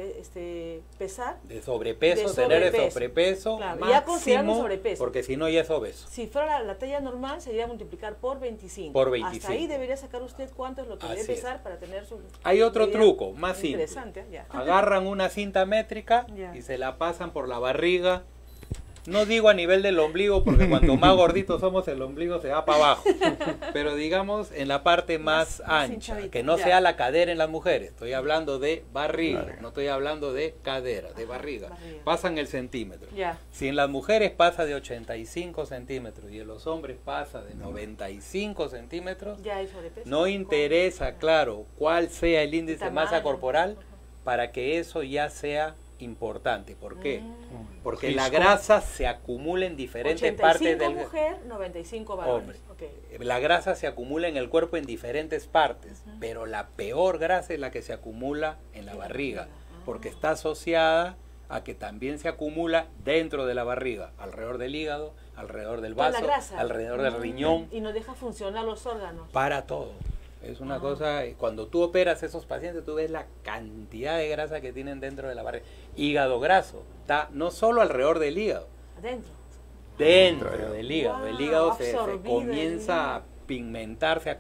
pesar. De sobrepeso, De tener el sobrepeso. sobrepeso Claro, ya considerando máximo, sobrepeso. porque si no ya es obeso. Si fuera la talla normal, sería multiplicar por 25. Por 25. Hasta ahí debería sacar usted cuánto es lo que Así debe es. pesar para tener su... Hay otro medida truco, más simple. Interesante, ya. Agarran una cinta métrica Ya. y se la pasan por la barriga. No digo a nivel del ombligo, porque cuanto más gorditos somos, el ombligo se va para abajo. Pero digamos en la parte más ancha, hinchadita, que no ya. sea la cadera en las mujeres. Estoy hablando de barriga, no estoy hablando de cadera, de barriga. barriga. Pasan el centímetro. Ya. Si en las mujeres pasa de 85 centímetros y en los hombres pasa de 95 centímetros, Ya hay sobrepeso. no interesa, claro, cuál sea el índice de masa tamaño. corporal para que eso ya sea importante. ¿Por qué? Porque la Risco. grasa se acumula en diferentes 85 partes del mujer, 95 varones. hombre. Ok. La grasa se acumula en el cuerpo en diferentes partes, pero la peor grasa es la que se acumula en la barriga, porque está asociada a que también se acumula dentro de la barriga, alrededor del hígado, alrededor del Toda la vaso, grasa. alrededor del riñón, Y no deja funcionar los órganos. para todo. Es una cosa, cuando tú operas a esos pacientes, tú ves la cantidad de grasa que tienen dentro de la barriga. Hígado graso, está no solo alrededor del hígado, Adentro. dentro del hígado. El Wow, hígado se absorbido comienza a pigmentarse,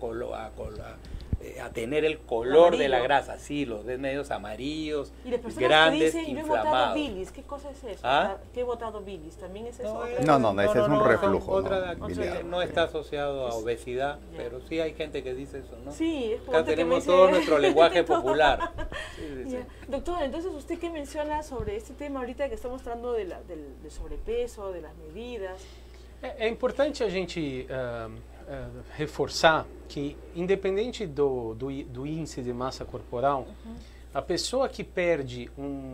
a tener el color de la Amarillo. grasa, sí, los ves medios amarillos, Y las personas grandes, que dicen, yo he botado inflamados. bilis, ¿qué cosa es eso? ¿Ah? ¿Qué he botado bilis? ¿También es eso? No, ese es un reflujo, otra- ¿no? Biliar. no está asociado a obesidad, Ya. pero sí hay gente que dice eso, ¿no? Sí, es Acá otro que me tenemos dice- todo nuestro lenguaje popular. Sí, sí, sí. Ya. Doctor, entonces, ¿usted qué menciona sobre este tema ahorita que estamos hablando del sobrepeso, de las medidas? É importante a gente reforçar que, independente do índice de massa corporal, a pessoa que perde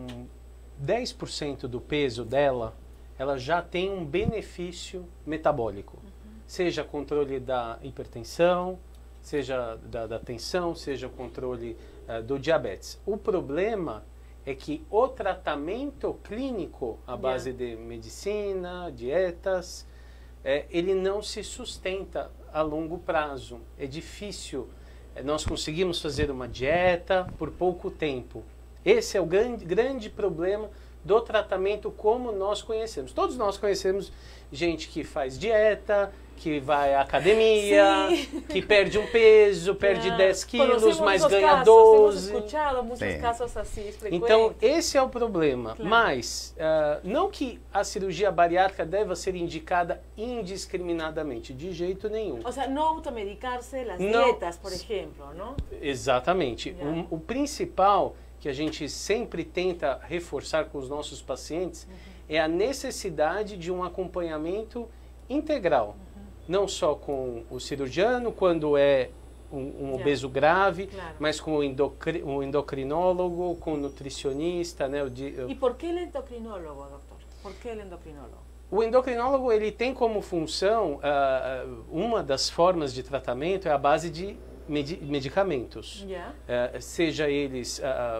10% do peso dela, ela já tem um benefício metabólico. Seja controle da hipertensão, seja da tensão, seja o controle do diabetes. O problema é que o tratamento clínico, à base de medicina, dietas, ele não se sustenta a longo prazo. É difícil nós conseguimos fazer uma dieta por pouco tempo. Esse é o grande problema do tratamento como nós conhecemos. Todos nós conhecemos gente que faz dieta, que vai à academia, que perde um peso, perde 10 quilos, mas ganha 12. Hemos escuchado muchos Sí. casos así frecuentes. Então, esse é o problema. Claro. Mas, não que a cirurgia bariátrica deva ser indicada indiscriminadamente, de jeito nenhum. O sea, no automedicarse las No. dietas, por ejemplo, ¿no? Exatamente. Já. O principal que a gente sempre tenta reforçar com os nossos pacientes é a necessidade de um acompanhamento integral. não só com o cirurgiano, quando é um obeso grave, claro. mas com o endocrinólogo, com o nutricionista, né? E por que o endocrinólogo, doutor? Por que o endocrinólogo? O endocrinólogo ele tem como função, uma das formas de tratamento é a base de medicamentos. Seja eles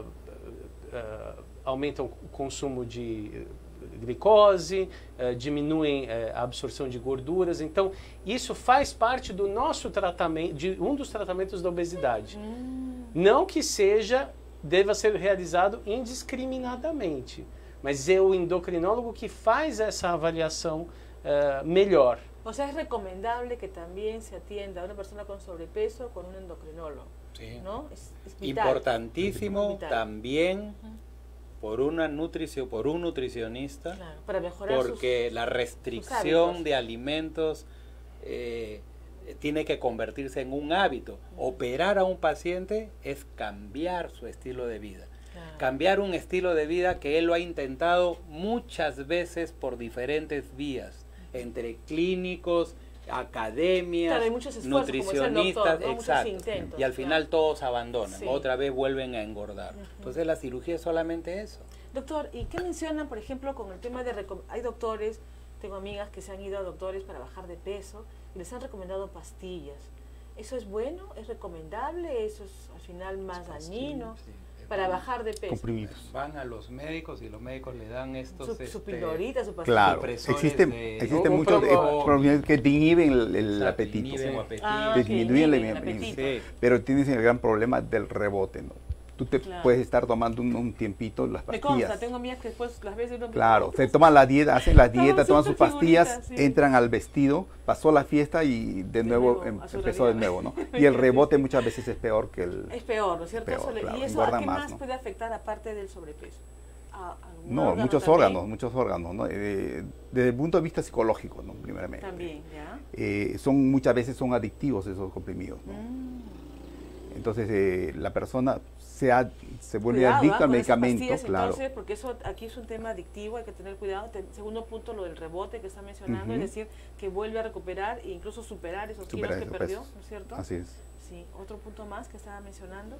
aumentam o consumo de glicose, diminuem a absorção de gorduras. Então, isso faz parte do nosso tratamento, de um dos tratamentos da obesidade. Não que deva ser realizado indiscriminadamente, mas é o endocrinólogo que faz essa avaliação melhor. O sea, es recomendable que también se atienda a una persona con sobrepeso con un endocrinólogo, sí. ¿no? Es vital. Importantísimo vital. También por un nutricionista, claro, para mejorar porque la restricción de alimentos tiene que convertirse en un hábito. Operar a un paciente es cambiar su estilo de vida. Claro. Cambiar un estilo de vida que él lo ha intentado muchas veces por diferentes vías, entre clínicos, academias, claro, hay muchos esfuerzos, nutricionistas, como decía el doctor, ¿no? Intentos, y al final claro. todos abandonan, Sí. otra vez vuelven a engordar. Entonces la cirugía es solamente eso. Doctor, ¿y qué mencionan, por ejemplo, con el tema de... Hay doctores, tengo amigas que se han ido a doctores para bajar de peso y les han recomendado pastillas. ¿Eso es bueno? ¿Es recomendable? ¿Eso es al final más dañino? Sí. Para bajar de peso. Comprimidos. Van a los médicos y los médicos le dan estos... Su pildorita, su pastilla. Claro, existen muchos problemas que te inhiben el apetito. Disminuyen el apetito. Sí. Pero tienes el gran problema del rebote, ¿no? Tú te puedes estar tomando un tiempito las pastillas. Me consta, tengo amigas que después las veces no... Claro, se toman la dieta, hacen la dieta, toman sus pastillas, sí. Entran al vestido, pasó la fiesta y de nuevo empezó de nuevo, ¿no? Y el rebote muchas veces es peor que el... Es peor, ¿no es cierto? Peor, claro, ¿Y eso a qué más ¿no? puede afectar aparte del sobrepeso? No, muchos órganos, ¿no? Desde el punto de vista psicológico, ¿no? Primeramente. También, ¿ya? Muchas veces son adictivos esos comprimidos, ¿no? Entonces la persona se vuelve adicta al medicamento, claro. Entonces, porque eso aquí es un tema adictivo, hay que tener cuidado. Segundo punto, lo del rebote que está mencionando, es decir, que vuelve a recuperar e incluso superar esos kilos que perdió, ¿no es cierto? Así es. Sí, otro punto más que estaba mencionando.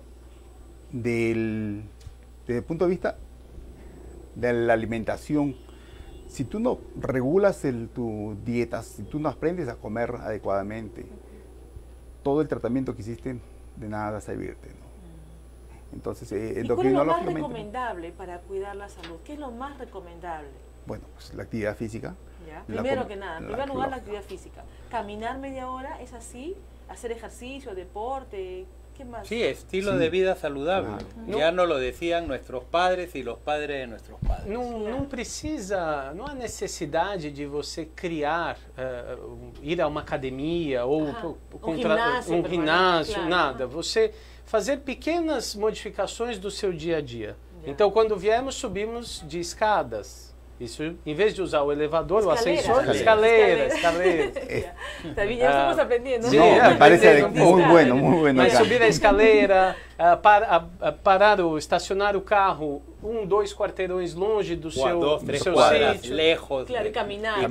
Desde el punto de vista de la alimentación, si tú no regulas tu dieta, si tú no aprendes a comer adecuadamente, todo el tratamiento que hiciste de nada va a servirte, ¿no? Entonces, ¿y cuál es lo más recomendable para cuidar la salud? ¿Qué es lo más recomendable? Bueno, pues la actividad física. ¿Ya? Primero que nada, en primer lugar la actividad física. Caminar media hora, ¿es así? Hacer ejercicio, deporte, ¿qué más? Sí, estilo de vida saludable. Claro. Ya nos lo decían nuestros padres y los padres de nuestros padres. Não há necessidade de você criar, ir a uma academia ou um ginásio, claro. Nada. Você fazer pequenas modificações do seu dia a dia. Então, quando viemos, subimos de escadas. Isso, em vez de usar o elevador, o ascensor, escaleras. También ya estamos aprendiendo. Sí, me parece muy bueno. Mas subir a escaleira, parar estacionar o carro 2 quarteirões longe do seu sítio. Lejos. Claro, caminar.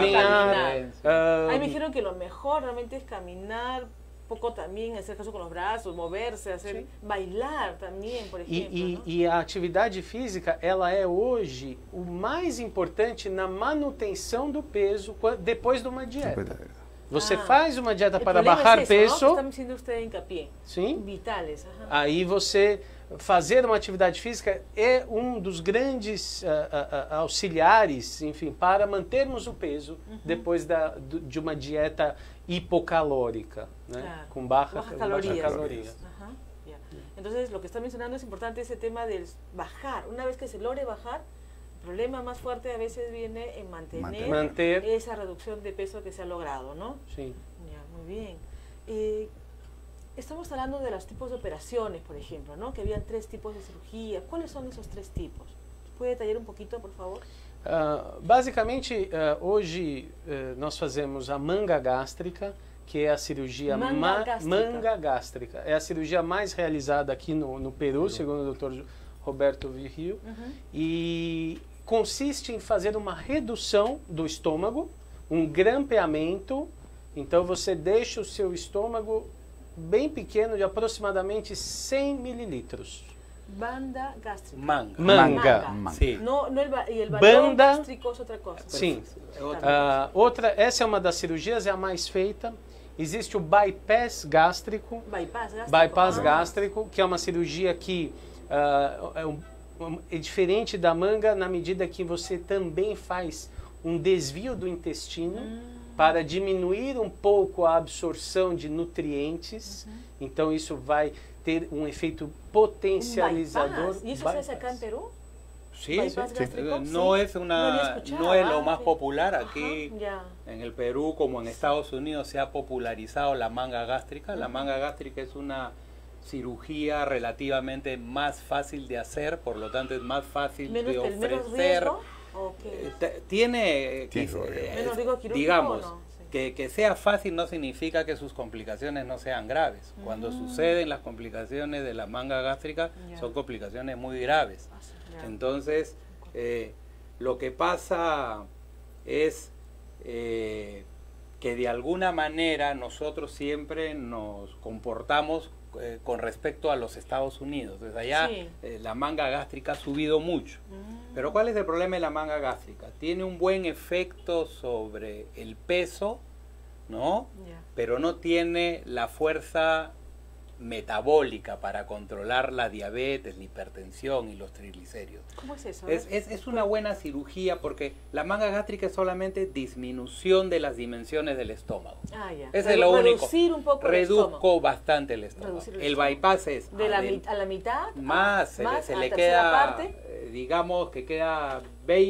Ahí me dijeron que lo mejor realmente es caminar, poco también hacer ejercicio con los brazos, moverse, bailar también, por ejemplo. E a atividade física, ela é hoje o mais importante na manutenção do peso depois de uma dieta. Você faz uma dieta para bajar peso. Está diciendo usted hincapié. Sim. Vitales. Aí você fazer uma atividade física é um dos grandes auxiliares, enfim, para mantermos o peso depois de uma dieta hipocalórica, né? Claro. Con bajas calorías. Ajá. Yeah. Entonces, lo que está mencionando es importante ese tema del bajar. Una vez que se logre bajar, el problema más fuerte a veces viene en mantener esa reducción de peso que se ha logrado, ¿no? Sí. Yeah, muy bien. Estamos hablando de los tipos de operaciones, por ejemplo, ¿no? Que habían 3 tipos de cirugía. ¿Cuáles son esos 3 tipos? ¿Puede detallar un poquito, por favor? Basicamente, hoje nós fazemos a manga gástrica, que é a cirurgia manga gástrica. É a cirurgia mais realizada aqui no Peru, segundo o Dr. Roberto Virrio, e consiste em fazer uma redução do estômago, um grampeamento Então você deixa o seu estômago bem pequeno, de aproximadamente 100 mililitros. Banda gástrica. Manga. Manga. Manga. Sí. No, y el balón Banda. gástrico es otra cosa. Sim. Otra. Essa é uma das cirurgias, é a mais feita. Existe o bypass gástrico. Bypass gástrico. Bypass gástrico, que é uma cirurgia que é diferente da manga na medida que você também faz um desvio do intestino para diminuir um pouco a absorção de nutrientes. Então isso vai ter um efeito potencializador. ¿Y eso se hace acá en Perú? Sí, Bypass sí. gástrico, No sí. es No había una, escuchado, no es lo más sí. popular aquí. Ya. En el Perú, como en Estados Unidos, se ha popularizado la manga gástrica. La manga gástrica es una cirugía relativamente más fácil de hacer, por lo tanto es más fácil de ¿Menos ofrecer. riesgo? ¿O qué? Tiene, Tiene su riesgo. ¿Menos riesgo quirúrgico digamos, o no? Sí. que sea fácil no significa que sus complicaciones no sean graves. Cuando suceden las complicaciones de la manga gástrica, Ya. son complicaciones muy graves. Ya. Entonces, lo que pasa es que de alguna manera nosotros siempre nos comportamos con respecto a los Estados Unidos. Desde allá Sí. la manga gástrica ha subido mucho. Pero ¿cuál es el problema de la manga gástrica? Tiene un buen efecto sobre el peso, ¿no? Ya. Pero no tiene la fuerza metabólica para controlar la diabetes, la hipertensión y los triglicéridos. ¿Cómo es eso? Es una buena cirugía porque la manga gástrica es solamente disminución de las dimensiones del estómago. Ah, ya. Ese es lo único. Reducir un poco el estómago. Reduzco bastante el estómago. Reducir el El estómago. bypass es ¿De a la mitad? más, se más le a la queda, tercera parte. digamos que queda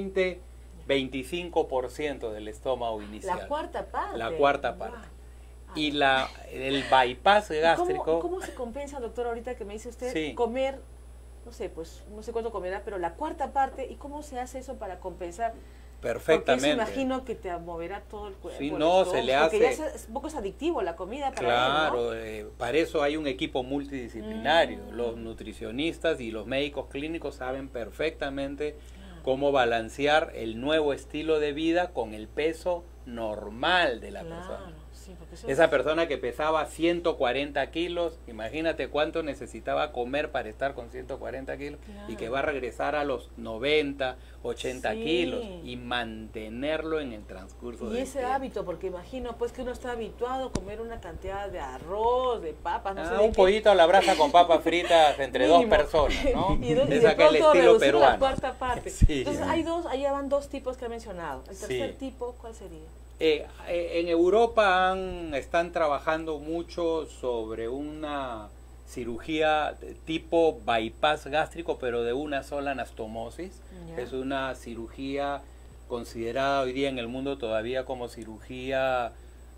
25% del estómago inicial. La cuarta parte. La cuarta parte. Guau. Y el bypass gástrico... ¿Cómo se compensa, doctor, ahorita que me dice usted Sí. comer, no sé, pues no sé cuánto comerá, pero la cuarta parte, ¿y cómo se hace eso para compensar? Perfectamente. Porque eso imagino que te moverá todo el cuerpo. Sí, el no, estómago, se le porque hace- ya es un poco adictivo la comida para Claro, él, para eso hay un equipo multidisciplinario. Los nutricionistas y los médicos clínicos saben perfectamente cómo balancear el nuevo estilo de vida con el peso normal de la ¿no? Claro, persona. sí, porque eso Esa persona que pesaba 140 kilos, imagínate cuánto necesitaba comer para estar con 140 kilos y que va a regresar a los 90, 80 Sí. kilos y mantenerlo en el transcurso Y del ese tiempo. hábito, porque imagino pues que uno está habituado a comer una cantidad de arroz, de papas, no sé de Un qué. pollito a la brasa con papas fritas entre dos Mínimo. personas, ¿no? y de Es aquel pronto estilo reducir peruano. la cuarta parte. Sí. Entonces allá van dos tipos que ha mencionado. El tercer Sí. tipo, ¿cuál sería? En Europa están trabajando mucho sobre una cirugía de tipo bypass gástrico, pero de una sola anastomosis. Ya. Es una cirugía considerada hoy día en el mundo todavía como cirugía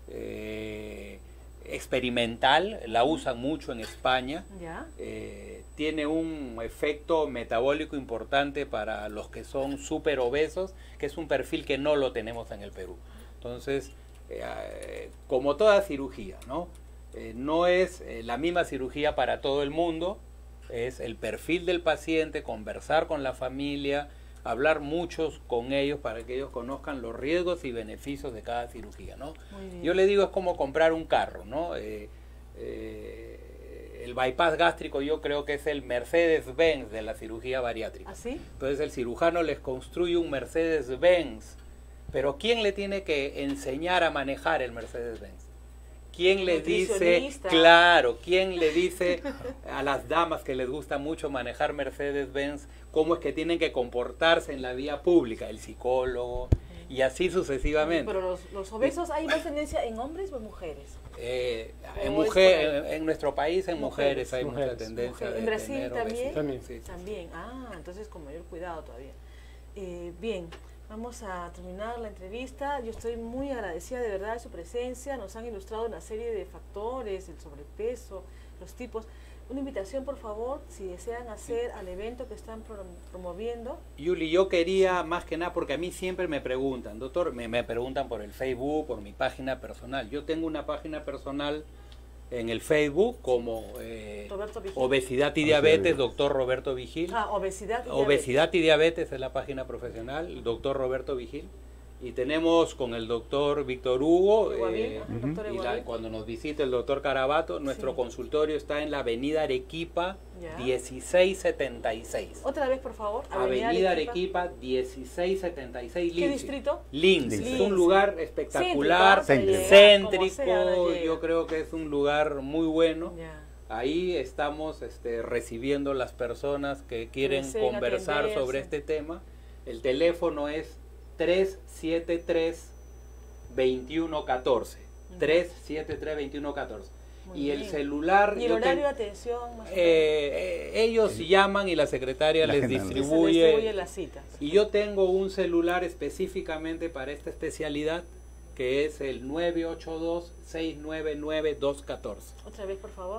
experimental. La usan mucho en España. ¿Ya? Tiene un efecto metabólico importante para los que son súper obesos, que es un perfil que no lo tenemos en el Perú. Entonces, como toda cirugía, ¿no? No es la misma cirugía para todo el mundo, es el perfil del paciente, conversar con la familia, hablar muchos con ellos para que ellos conozcan los riesgos y beneficios de cada cirugía, ¿no? Muy bien. Yo le digo es como comprar un carro, ¿no? El bypass gástrico yo creo que es el Mercedes-Benz de la cirugía bariátrica. ¿Así? Entonces el cirujano les construye un Mercedes-Benz, pero ¿quién le tiene que enseñar a manejar el Mercedes-Benz? ¿Quién le dice, Nutricionista. claro, quién le dice a las damas que les gusta mucho manejar Mercedes-Benz cómo es que tienen que comportarse en la vía pública? El psicólogo y así sucesivamente. Pero los obesos, ¿hay más tendencia en hombres o en mujeres? En nuestro país en mujeres hay mucha Mujeres. tendencia de ¿En Brasil tener también? obesidad. También. Sí, sí. También. Ah, entonces con mayor cuidado todavía. Bien, vamos a terminar la entrevista. Yo estoy muy agradecida de verdad de su presencia. Nos han ilustrado una serie de factores, el sobrepeso, los tipos. Una invitación, por favor, si desean hacer al evento que están promoviendo. Yuli, yo quería más que nada, porque a mí siempre me preguntan, doctor, me preguntan por el Facebook, por mi página personal. Yo tengo una página personal en el Facebook como Roberto Vigil. Obesidad y Diabetes, doctor Roberto Vigil. Ah, obesidad. y Obesidad y Diabetes es la página profesional, el doctor Roberto Vigil. Y tenemos con el doctor Víctor Hugo, Doctor y Eguavina. cuando nos visite el doctor Carabato, nuestro Sí. consultorio está en la avenida Arequipa Ya. 1676. Otra vez, por favor. Avenida Arequipa 1676, ¿Qué Lince. distrito? Lince. Lince. Es un lugar espectacular, Céntrico, Céntrico. como sea, no llega. yo creo que es un lugar muy bueno. Ya. Ahí estamos recibiendo las personas que quieren deseen conversar atenderse. sobre este tema. El teléfono es 373-2114. 373-2114. Muy Y el bien. celular... ¿Y el yo horario de ten- atención? Más o menos? ellos llaman y la secretaria La les agenda. Se distribuye. distribuye las citas. Y yo tengo un celular específicamente para esta especialidad, que es el 982-699-214. Otra vez, por favor.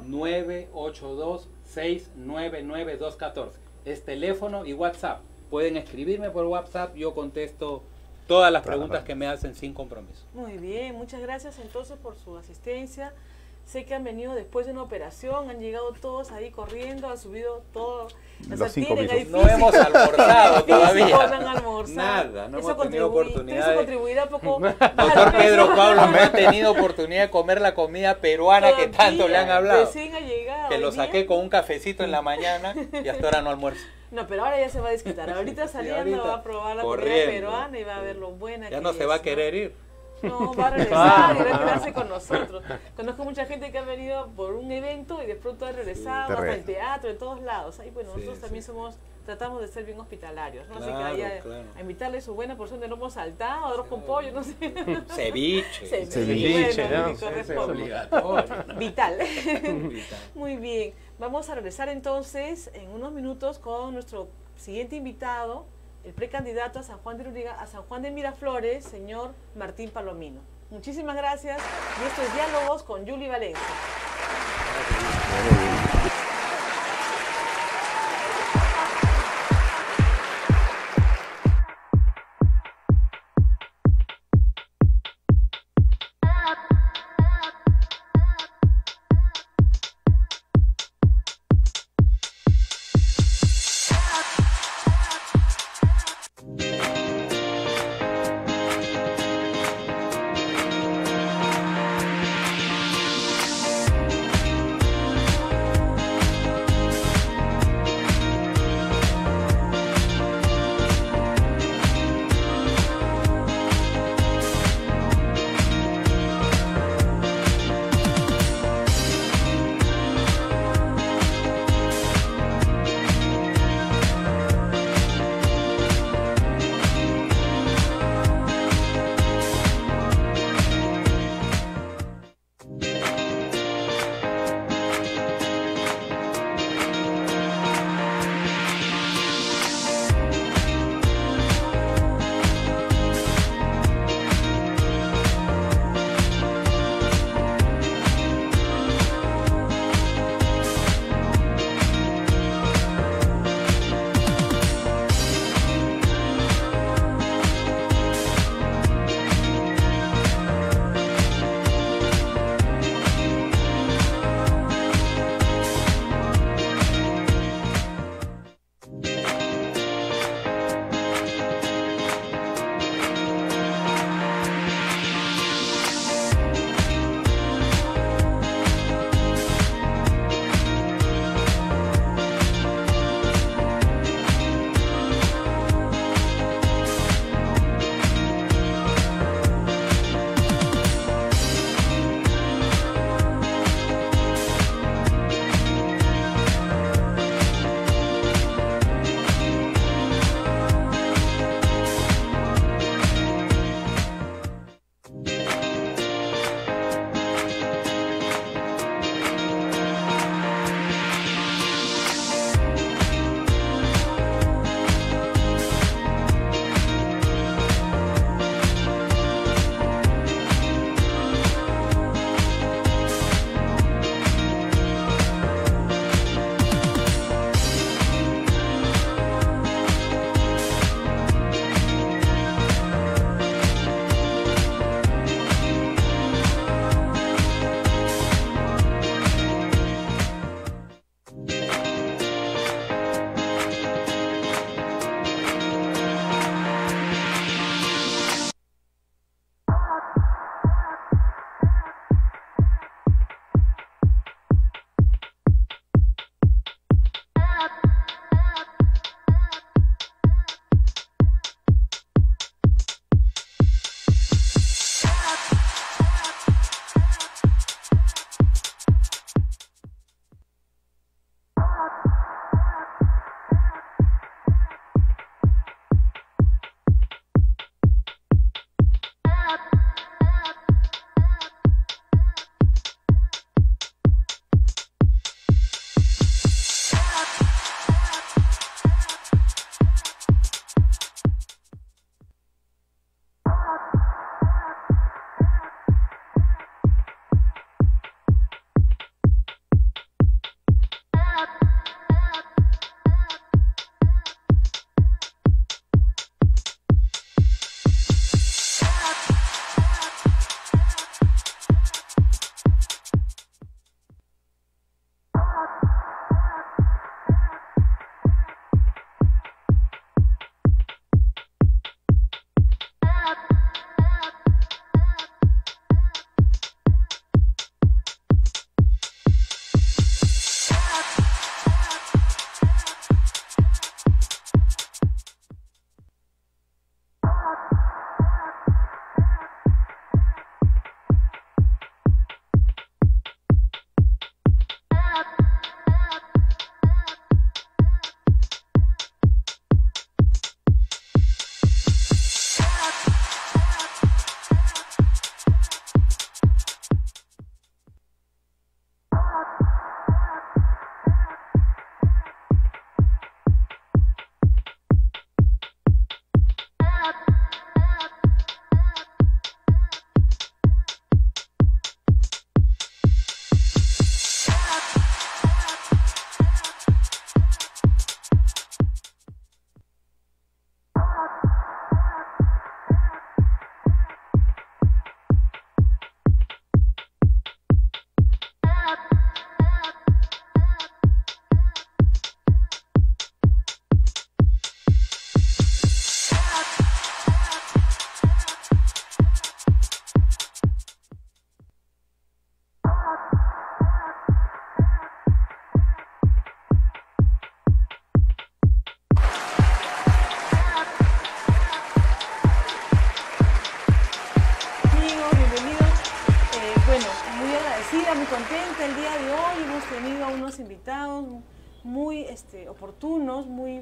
982-699-214. Es teléfono y WhatsApp. Pueden escribirme por WhatsApp, yo contesto todas las preguntas que me hacen sin compromiso. Muy bien, muchas gracias entonces por su asistencia. Sé que han venido después de una operación, han llegado todos ahí corriendo, han subido todo. Los 5 tienen ahí pisos. No hemos almorzado todavía. Físicos, no han almorzado. Nada, no Eso hemos tenido contribuye- oportunidad. Eso contribuirá un poco. Doctor Pedro Pablo no ha tenido oportunidad de comer la comida peruana que tanto le han hablado. Recién ha llegado. Que lo hoy día. saqué con un cafecito en la mañana y hasta ahora no almuerzo. No, pero ahora ya se va a desquitar. Ahorita saliendo ahorita, va a probar la comida corriendo. peruana y va a ver lo buena Ya que no se es, va a querer ir. No, va a regresar y va a quedarse con nosotros. Conozco mucha gente que ha venido por un evento y de pronto ha regresado, Sí, hasta el terreno. teatro, en todos lados. Ahí, bueno, Sí, nosotros también tratamos de ser bien hospitalarios, ¿no? Así que Claro, vaya claro. a invitarle su buena porción de lomo saltado, arroz con pollo, no sé. Ceviche. Ceviche, bueno, ¿no? que Es corresponde. obligatorio. Vital. Vital. Muy bien. Vamos a regresar entonces en unos minutos con nuestro siguiente invitado, el precandidato a San Juan de Lurigancho, a San Juan de Miraflores, señor Martín Palomino. Muchísimas gracias. Y esto es Diálogos con Yuli Valencia. tenido a unos invitados muy oportunos, muy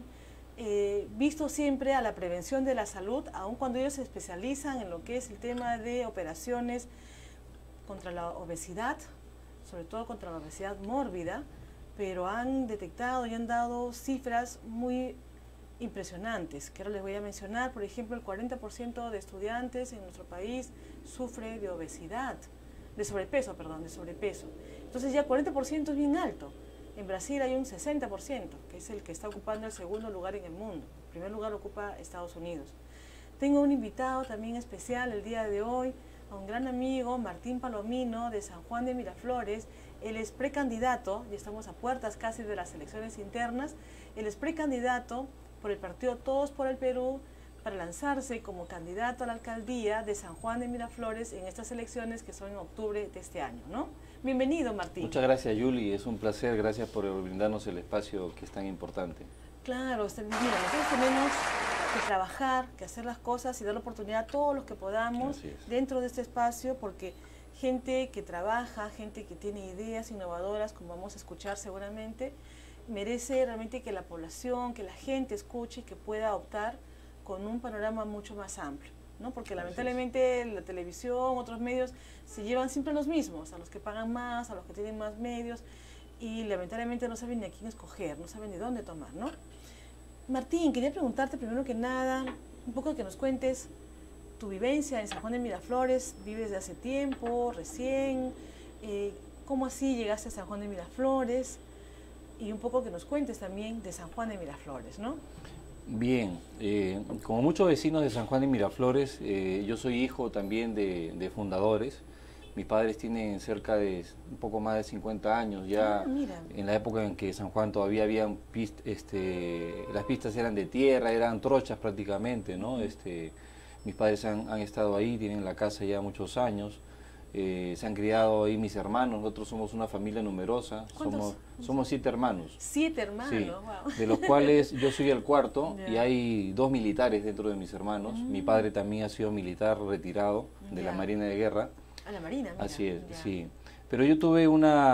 vistos siempre a la prevención de la salud, aun cuando ellos se especializan en lo que es el tema de operaciones contra la obesidad, sobre todo contra la obesidad mórbida, pero han detectado y han dado cifras muy impresionantes, que ahora les voy a mencionar. Por ejemplo, el 40% de estudiantes en nuestro país sufre de obesidad, de sobrepeso. Entonces ya 40% es bien alto. En Brasil hay un 60%, que es el que está ocupando el segundo lugar en el mundo. El primer lugar lo ocupa Estados Unidos. Tengo un invitado también especial el día de hoy, a un gran amigo, Martín Palomino, de San Juan de Miraflores. Él es precandidato, y estamos a puertas casi de las elecciones internas, él es precandidato por el partido Todos por el Perú para lanzarse como candidato a la alcaldía de San Juan de Miraflores en estas elecciones que son en octubre de este año, ¿no? Bienvenido, Martín. Muchas gracias, Yuli, es un placer, gracias por brindarnos el espacio que es tan importante. Claro, mira, nosotros tenemos que trabajar, que hacer las cosas y dar la oportunidad a todos los que podamos dentro de este espacio, porque gente que trabaja, gente que tiene ideas innovadoras, como vamos a escuchar seguramente, merece realmente que la población, que la gente escuche y que pueda optar con un panorama mucho más amplio, ¿no? Porque lamentablemente la televisión, otros medios, se llevan siempre los mismos, a los que pagan más, a los que tienen más medios, y lamentablemente no saben ni a quién escoger, no saben ni dónde tomar, ¿no? Martín, quería preguntarte primero que nada, un poco que nos cuentes tu vivencia en San Juan de Miraflores. ¿Vives de hace tiempo, recién? ¿Cómo así llegaste a San Juan de Miraflores? Y un poco que nos cuentes también de San Juan de Miraflores, ¿no? Bien, como muchos vecinos de San Juan de Miraflores, yo soy hijo también de fundadores. Mis padres tienen cerca de un poco más de 50 años, ya en la época en que San Juan todavía habían las pistas eran de tierra, eran trochas prácticamente, ¿no? Mis padres han estado ahí, tienen la casa ya muchos años, se han criado ahí mis hermanos. Nosotros somos una familia numerosa, somos 7 hermanos. 7 hermanos, sí, wow. De los cuales yo soy el cuarto y hay 2 militares dentro de mis hermanos. Mi padre también ha sido militar retirado de la Marina de Guerra. A la Marina, mira. Así es, sí. Pero yo tuve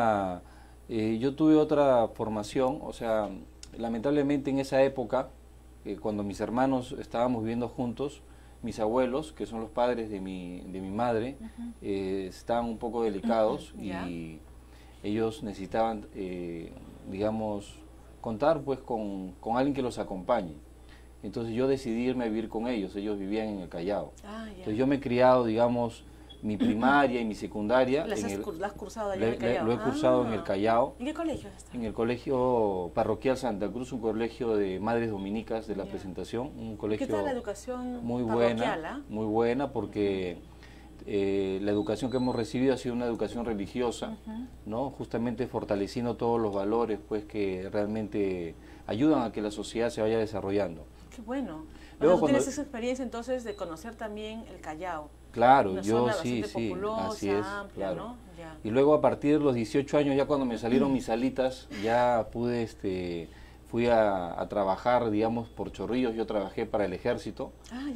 otra formación, o sea, lamentablemente en esa época, cuando mis hermanos estábamos viviendo juntos, mis abuelos, que son los padres de mi madre, estaban un poco delicados y ellos necesitaban, digamos, contar pues con alguien que los acompañe. Entonces yo decidí irme a vivir con ellos vivían en el Callao. Entonces yo me he criado, digamos, mi primaria y mi secundaria. ¿Las has cursado allá en el Callao? Lo he cursado en el Callao. ¿En qué colegio estás? En el colegio parroquial Santa Cruz, un colegio de madres dominicas de la Presentación, un colegio. ¿Qué tal la educación muy parroquial? Buena, muy buena, porque la educación que hemos recibido ha sido una educación religiosa, ¿no? Justamente fortaleciendo todos los valores pues que realmente ayudan a que la sociedad se vaya desarrollando. Qué bueno. Luego, tú tienes esa experiencia entonces de conocer también el Callao. Claro, yo sí, populosa, así es, amplia, claro. ¿no? Ya. Y luego a partir de los 18 años, ya cuando me salieron mis alitas, ya pude, fui a trabajar, digamos, por Chorrillos. Yo trabajé para el ejército,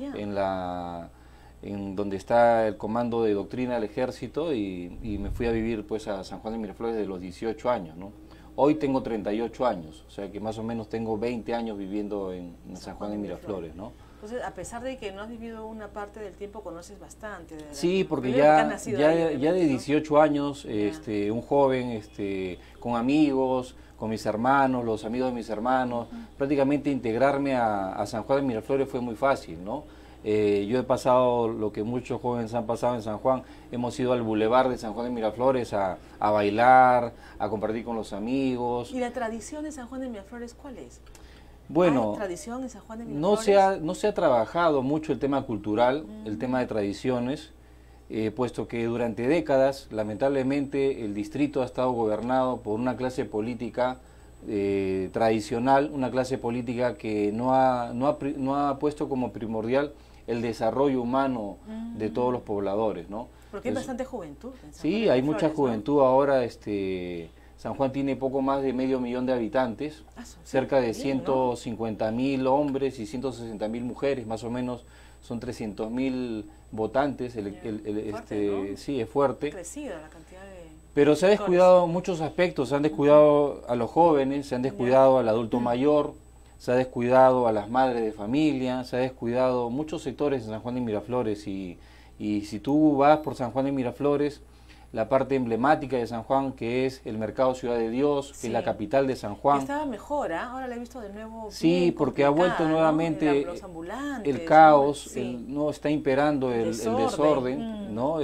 en donde está el comando de doctrina del ejército, y me fui a vivir pues a San Juan de Miraflores de los 18 años, ¿no? Hoy tengo 38 años, o sea que más o menos tengo 20 años viviendo en San Juan de Miraflores, ¿no? Entonces, a pesar de que no has vivido una parte del tiempo, conoces bastante. Sí, porque ya de 18 años, un joven, con amigos, con mis hermanos, los amigos de mis hermanos, prácticamente integrarme a San Juan de Miraflores fue muy fácil, ¿no? Yo he pasado lo que muchos jóvenes han pasado en San Juan. Hemos ido al bulevar de San Juan de Miraflores a bailar, a compartir con los amigos. ¿Y la tradición de San Juan de Miraflores cuál es? Bueno, tradición en San Juan de Miraflores? no se ha trabajado mucho el tema cultural, el tema de tradiciones, puesto que durante décadas, lamentablemente, el distrito ha estado gobernado por una clase política tradicional, una clase política que no ha puesto como primordial el desarrollo humano de todos los pobladores, ¿no? Porque hay bastante juventud. Sí, hay mucha juventud, ¿no? Ahora San Juan tiene poco más de 500.000 de habitantes, cerca de 150.000 hombres y 160.000 mujeres, más o menos son 300.000 votantes. Fuerte, ¿no? Sí, es fuerte. Ha crecido la cantidad de... Pero se ha descuidado muchos aspectos, se han descuidado a los jóvenes, se han descuidado al adulto mayor, se ha descuidado a las madres de familia, se ha descuidado muchos sectores en San Juan de Miraflores y si tú vas por San Juan de Miraflores, la parte emblemática de San Juan, que es el Mercado Ciudad de Dios, que es la capital de San Juan. Estaba mejor, ahora la he visto de nuevo. Sí, porque ha vuelto nuevamente los ambulantes, el caos, ¿no? no está imperando el desorden, ¿no?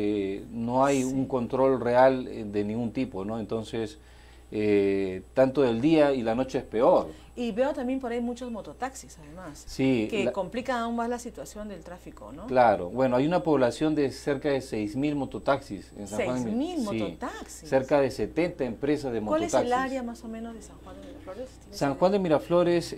No hay un control real de ningún tipo, ¿no? Entonces, tanto del día y la noche es peor. Y veo también por ahí muchos mototaxis, además, sí, que complican aún más la situación del tráfico, ¿no? Claro, bueno, hay una población de cerca de 6.000 mototaxis en San Juan. 6.000 mototaxis. Cerca de 70 empresas de mototaxis. ¿Cuál es el área más o menos de San Juan de Miraflores? San Juan de Miraflores,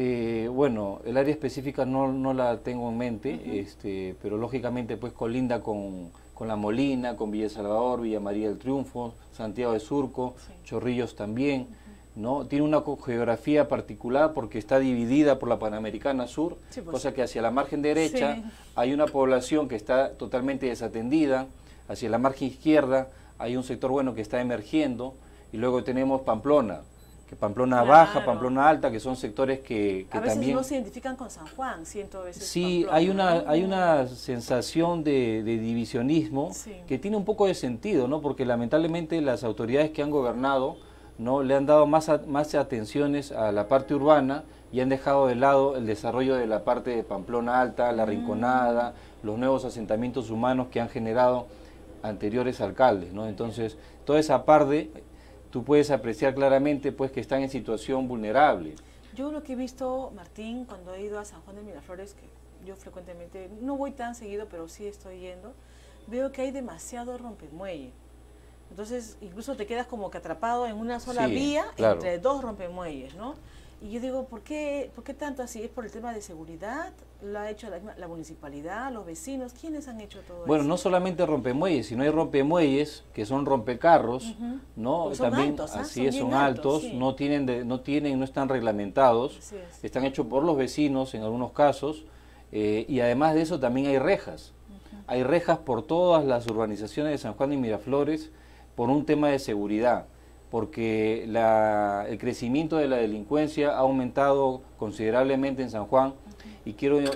bueno, el área específica no la tengo en mente, pero lógicamente pues colinda con La Molina, con Villa Salvador, Villa María del Triunfo, Santiago de Surco, Chorrillos también. ¿No? Tiene una geografía particular porque está dividida por la Panamericana Sur, cosa que hacia la margen derecha hay una población que está totalmente desatendida, hacia la margen izquierda hay un sector bueno que está emergiendo, y luego tenemos Pamplona, que Pamplona Baja, Pamplona Alta, que son sectores que a veces también no se identifican con San Juan, siento a veces. Sí, Pamplona, hay una sensación de divisionismo que tiene un poco de sentido, ¿no? Porque lamentablemente las autoridades que han gobernado no le han dado más atenciones a la parte urbana y han dejado de lado el desarrollo de la parte de Pamplona Alta, La Rinconada, los nuevos asentamientos humanos que han generado anteriores alcaldes, ¿no? Entonces, toda esa parte tú puedes apreciar claramente pues que están en situación vulnerable. Yo lo que he visto, Martín, cuando he ido a San Juan de Miraflores, que yo frecuentemente, no voy tan seguido, pero sí estoy yendo, veo que hay demasiado rompemuelle. Entonces, incluso te quedas como que atrapado en una sola vía entre dos rompemuelles, ¿no? Y yo digo, ¿por qué tanto así? ¿Es por el tema de seguridad? ¿Lo ha hecho la municipalidad, los vecinos? ¿Quiénes han hecho todo eso? Bueno, no solamente rompemuelles, sino hay rompemuelles que son rompecarros, ¿no? Pues son también altos, así es, son altos, sí. no están reglamentados, están hechos por los vecinos en algunos casos, y además de eso también hay rejas. Hay rejas por todas las urbanizaciones de San Juan y Miraflores, por un tema de seguridad, porque el crecimiento de la delincuencia ha aumentado considerablemente en San Juan, y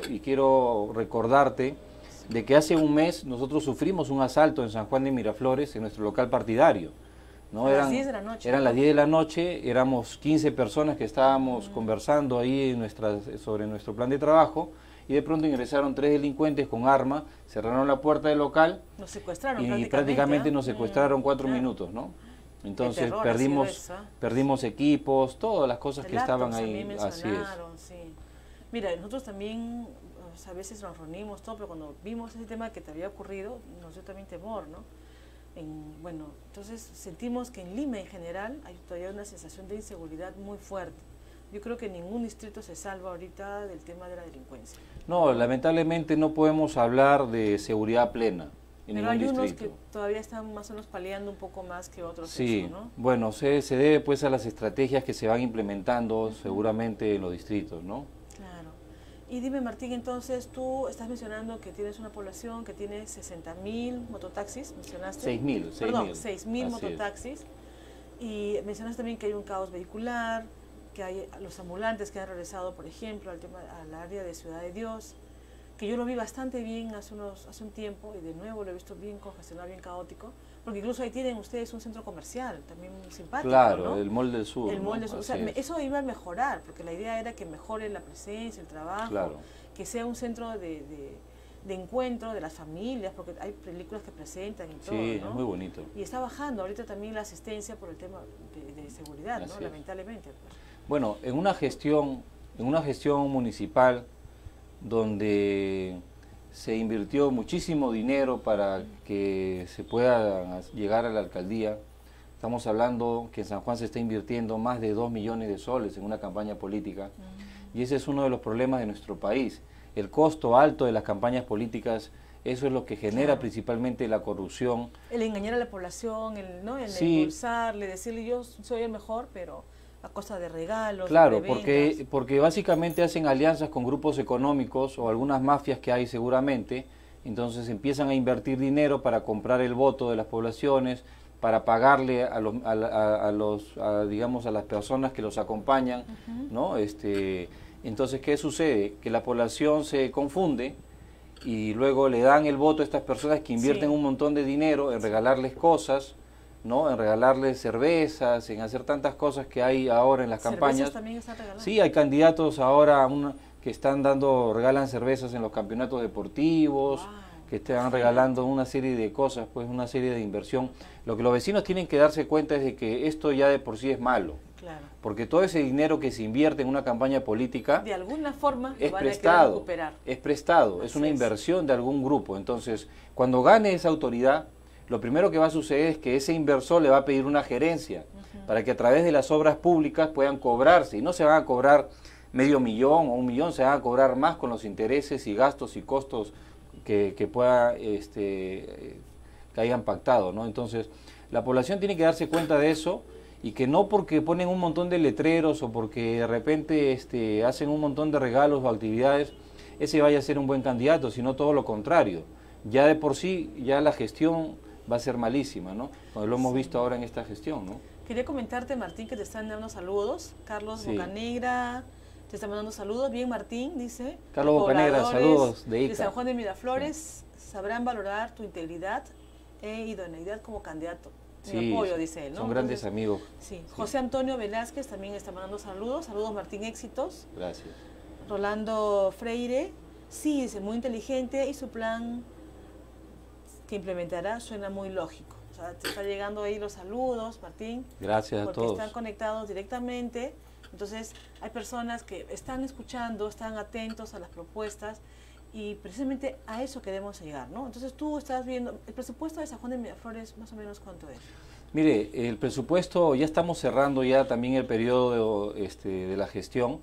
quiero recordarte de que hace un mes nosotros sufrimos un asalto en San Juan de Miraflores, en nuestro local partidario, ¿no? Eran las 10 de la noche. Eran las 10 de la noche, éramos 15 personas que estábamos conversando ahí sobre nuestro plan de trabajo, y de pronto ingresaron 3 delincuentes con arma, cerraron la puerta del local, nos secuestraron y prácticamente nos secuestraron 4 minutos, ¿no? Entonces perdimos equipos, todas las cosas que estaban ahí, así es. Sí. Mira, nosotros también a veces nos reunimos todo, pero cuando vimos ese tema que te había ocurrido, nos dio también temor, ¿no? Bueno, entonces sentimos que en Lima en general hay todavía una sensación de inseguridad muy fuerte. Yo creo que ningún distrito se salva ahorita del tema de la delincuencia. No, lamentablemente no podemos hablar de seguridad plena en pero ningún hay distrito. unos que todavía están más o menos paliando un poco más que otros. Sí, eso, ¿no? bueno, se debe pues a las estrategias que se van implementando seguramente en los distritos, ¿no? Claro. Y dime, Martín, entonces tú estás mencionando que tienes una población que tiene 60.000 mototaxis, mencionaste. 6.000. Perdón, 6.000 mototaxis. Y mencionaste también que hay un caos vehicular, que hay los ambulantes que han regresado, por ejemplo, al área de Ciudad de Dios, que yo lo vi bastante bien hace un tiempo, y de nuevo lo he visto bien congestionado, bien caótico, porque incluso ahí tienen ustedes un centro comercial también simpático, claro, ¿no? El Mall del Sur. El Mall del Sur, o sea, es. eso iba a mejorar, porque la idea era que mejore la presencia, el trabajo, que sea un centro de encuentro de las familias, porque hay películas que presentan y todo, sí, ¿no? Es muy bonito. Y está bajando ahorita también la asistencia por el tema de seguridad, ¿no? Lamentablemente. Pues. Bueno, en una gestión municipal donde se invirtió muchísimo dinero para que se pueda llegar a la alcaldía, estamos hablando que en San Juan se está invirtiendo más de 2 millones de soles en una campaña política, y ese es uno de los problemas de nuestro país. El costo alto de las campañas políticas, eso es lo que genera principalmente la corrupción. El engañar a la población, el impulsarle, decirle yo soy el mejor, pero a costa de regalos, claro, de porque básicamente hacen alianzas con grupos económicos o algunas mafias que hay seguramente, entonces empiezan a invertir dinero para comprar el voto de las poblaciones, para pagarle digamos, a las personas que los acompañan, ¿no? Entonces, ¿qué sucede? Que la población se confunde y luego le dan el voto a estas personas que invierten un montón de dinero en regalarles cosas, ¿no? En regalarles cervezas, en hacer tantas cosas que hay ahora en las campañas. También están regalando. Sí, hay candidatos ahora que están regalan cervezas en los campeonatos deportivos, que están regalando una serie de cosas, pues una serie de inversión. Lo que los vecinos tienen que darse cuenta es de que esto ya de por sí es malo. Claro. Porque todo ese dinero que se invierte en una campaña política de alguna forma es van prestado, a querer recuperar. Es prestado, es una inversión de algún grupo. Entonces, cuando gane esa autoridad, lo primero que va a suceder es que ese inversor le va a pedir una gerencia para que a través de las obras públicas puedan cobrarse. Y no se van a cobrar $500,000 o $1,000,000, se van a cobrar más con los intereses y gastos y costos que pueda que hayan pactado, ¿no? Entonces, la población tiene que darse cuenta de eso, y que no porque ponen un montón de letreros o porque de repente hacen un montón de regalos o actividades, ese vaya a ser un buen candidato, sino todo lo contrario. Ya de por sí, ya la gestión va a ser malísima, ¿no? Como lo hemos visto ahora en esta gestión, ¿no? Quería comentarte, Martín, que te están dando saludos. Carlos Bocanegra te está mandando saludos. Bien, Martín, dice. Carlos Bocanegra, saludos de Ica. De San Juan de Miraflores, sabrán valorar tu integridad e idoneidad como candidato. Mi apoyo, dice él, ¿no? Son grandes amigos. Sí. José Antonio Velázquez también está mandando saludos. Saludos, Martín, éxitos. Gracias. Rolando Freire, sí, dice, muy inteligente y su plan que implementará suena muy lógico. O sea, te están llegando ahí los saludos, Martín. Gracias a todos. Porque están conectados directamente. Entonces, hay personas que están escuchando, están atentos a las propuestas y precisamente a eso queremos llegar, ¿no? Entonces, tú estás viendo, el presupuesto de San Juan de Miraflores, más o menos, ¿cuánto es? Mire, el presupuesto, ya estamos cerrando ya también el periodo de la gestión.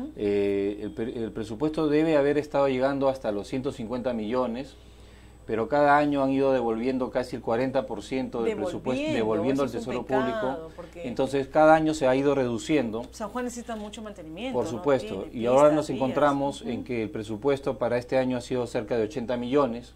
El presupuesto debe haber estado llegando hasta los 150 millones, pero cada año han ido devolviendo casi el 40% del presupuesto, devolviendo al Tesoro Público. Entonces, cada año se ha ido reduciendo. San Juan necesita mucho mantenimiento. Por supuesto, y ahora nos encontramos en que el presupuesto para este año ha sido cerca de 80 millones,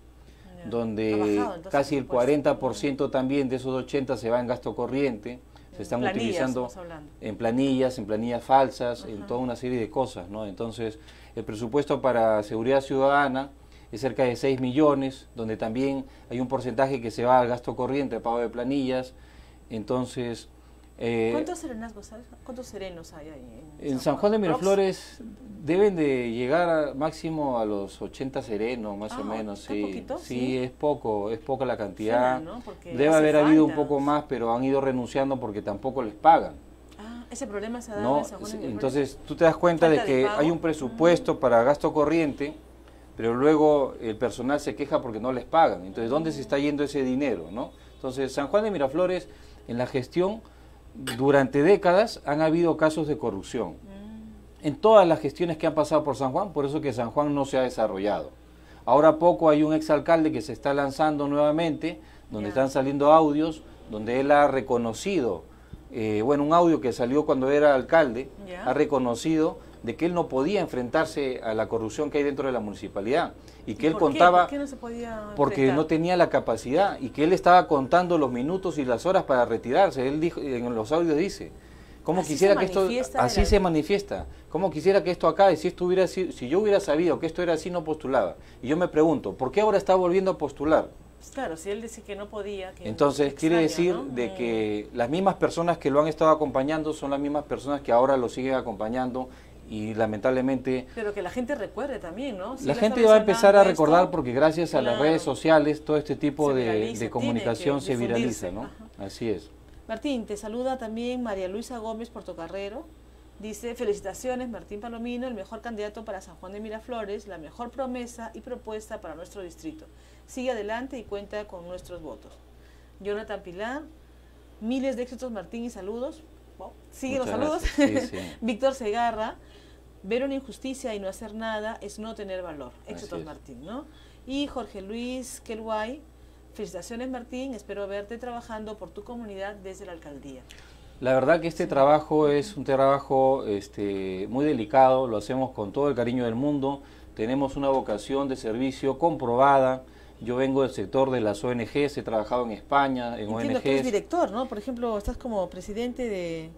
donde casi el 40% también de esos 80 se va en gasto corriente, se están utilizando en planillas falsas, en toda una serie de cosas, ¿no? Entonces, el presupuesto para seguridad ciudadana es cerca de 6 millones, donde también hay un porcentaje que se va al gasto corriente, al pago de planillas. Entonces, ¿cuántos serenazgos, sabes? ¿Cuántos serenos hay ahí? En San Juan de Miraflores deben de llegar máximo a los 80 serenos, más o menos. Sí, poquito, sí, es poca la cantidad. Suena, ¿no? Debe haber habido un poco más, pero han ido renunciando porque tampoco les pagan. Ese problema se ha dado ¿No? en San Juan de Miraflores. Entonces, tú te das cuenta de que hay un presupuesto para gasto corriente, pero luego el personal se queja porque no les pagan. Entonces, ¿dónde se está yendo ese dinero, no? Entonces, San Juan de Miraflores, en la gestión, durante décadas han habido casos de corrupción. En todas las gestiones que han pasado por San Juan, por eso que San Juan no se ha desarrollado. Ahora poco hay un exalcalde que se está lanzando nuevamente, donde están saliendo audios, donde él ha reconocido, un audio que salió cuando era alcalde, ha reconocido de que él no podía enfrentarse a la corrupción que hay dentro de la municipalidad y que él contaba ¿Por qué no se podía porque no tenía la capacidad y que él estaba contando los minutos y las horas para retirarse. Él dijo, en los audios dice, ¿cómo quisiera que esto así se manifiesta? ¿Cómo quisiera que esto acá, si yo hubiera sabido que esto era así, no postulaba? Y yo me pregunto, ¿por qué ahora está volviendo a postular? Pues claro, si él dice que no podía. Entonces quiere decir, ¿no?, de que las mismas personas que lo han estado acompañando son las mismas personas que ahora lo siguen acompañando. Y lamentablemente... Pero que la gente recuerde también, ¿no? Si la gente va a empezar a recordar porque gracias a las redes sociales todo este tipo de comunicación se viraliza, ¿no? Así es. Martín, te saluda también María Luisa Gómez Portocarrero. Dice, felicitaciones Martín Palomino, el mejor candidato para San Juan de Miraflores, la mejor promesa y propuesta para nuestro distrito. Sigue adelante y cuenta con nuestros votos. Jonathan Pilar, miles de éxitos Martín y saludos. Sigue los saludos. Sí, sí. Víctor Segarra, ver una injusticia y no hacer nada es no tener valor. Éxitos, Martín, ¿no? Y Jorge Luis Kelway, felicitaciones Martín, espero verte trabajando por tu comunidad desde la alcaldía. La verdad que este trabajo es un trabajo muy delicado, lo hacemos con todo el cariño del mundo, tenemos una vocación de servicio comprobada Yo vengo del sector de las ONGs, he trabajado en España, en Entiendo que eres ONGs. director, ¿no? Por ejemplo, estás como presidente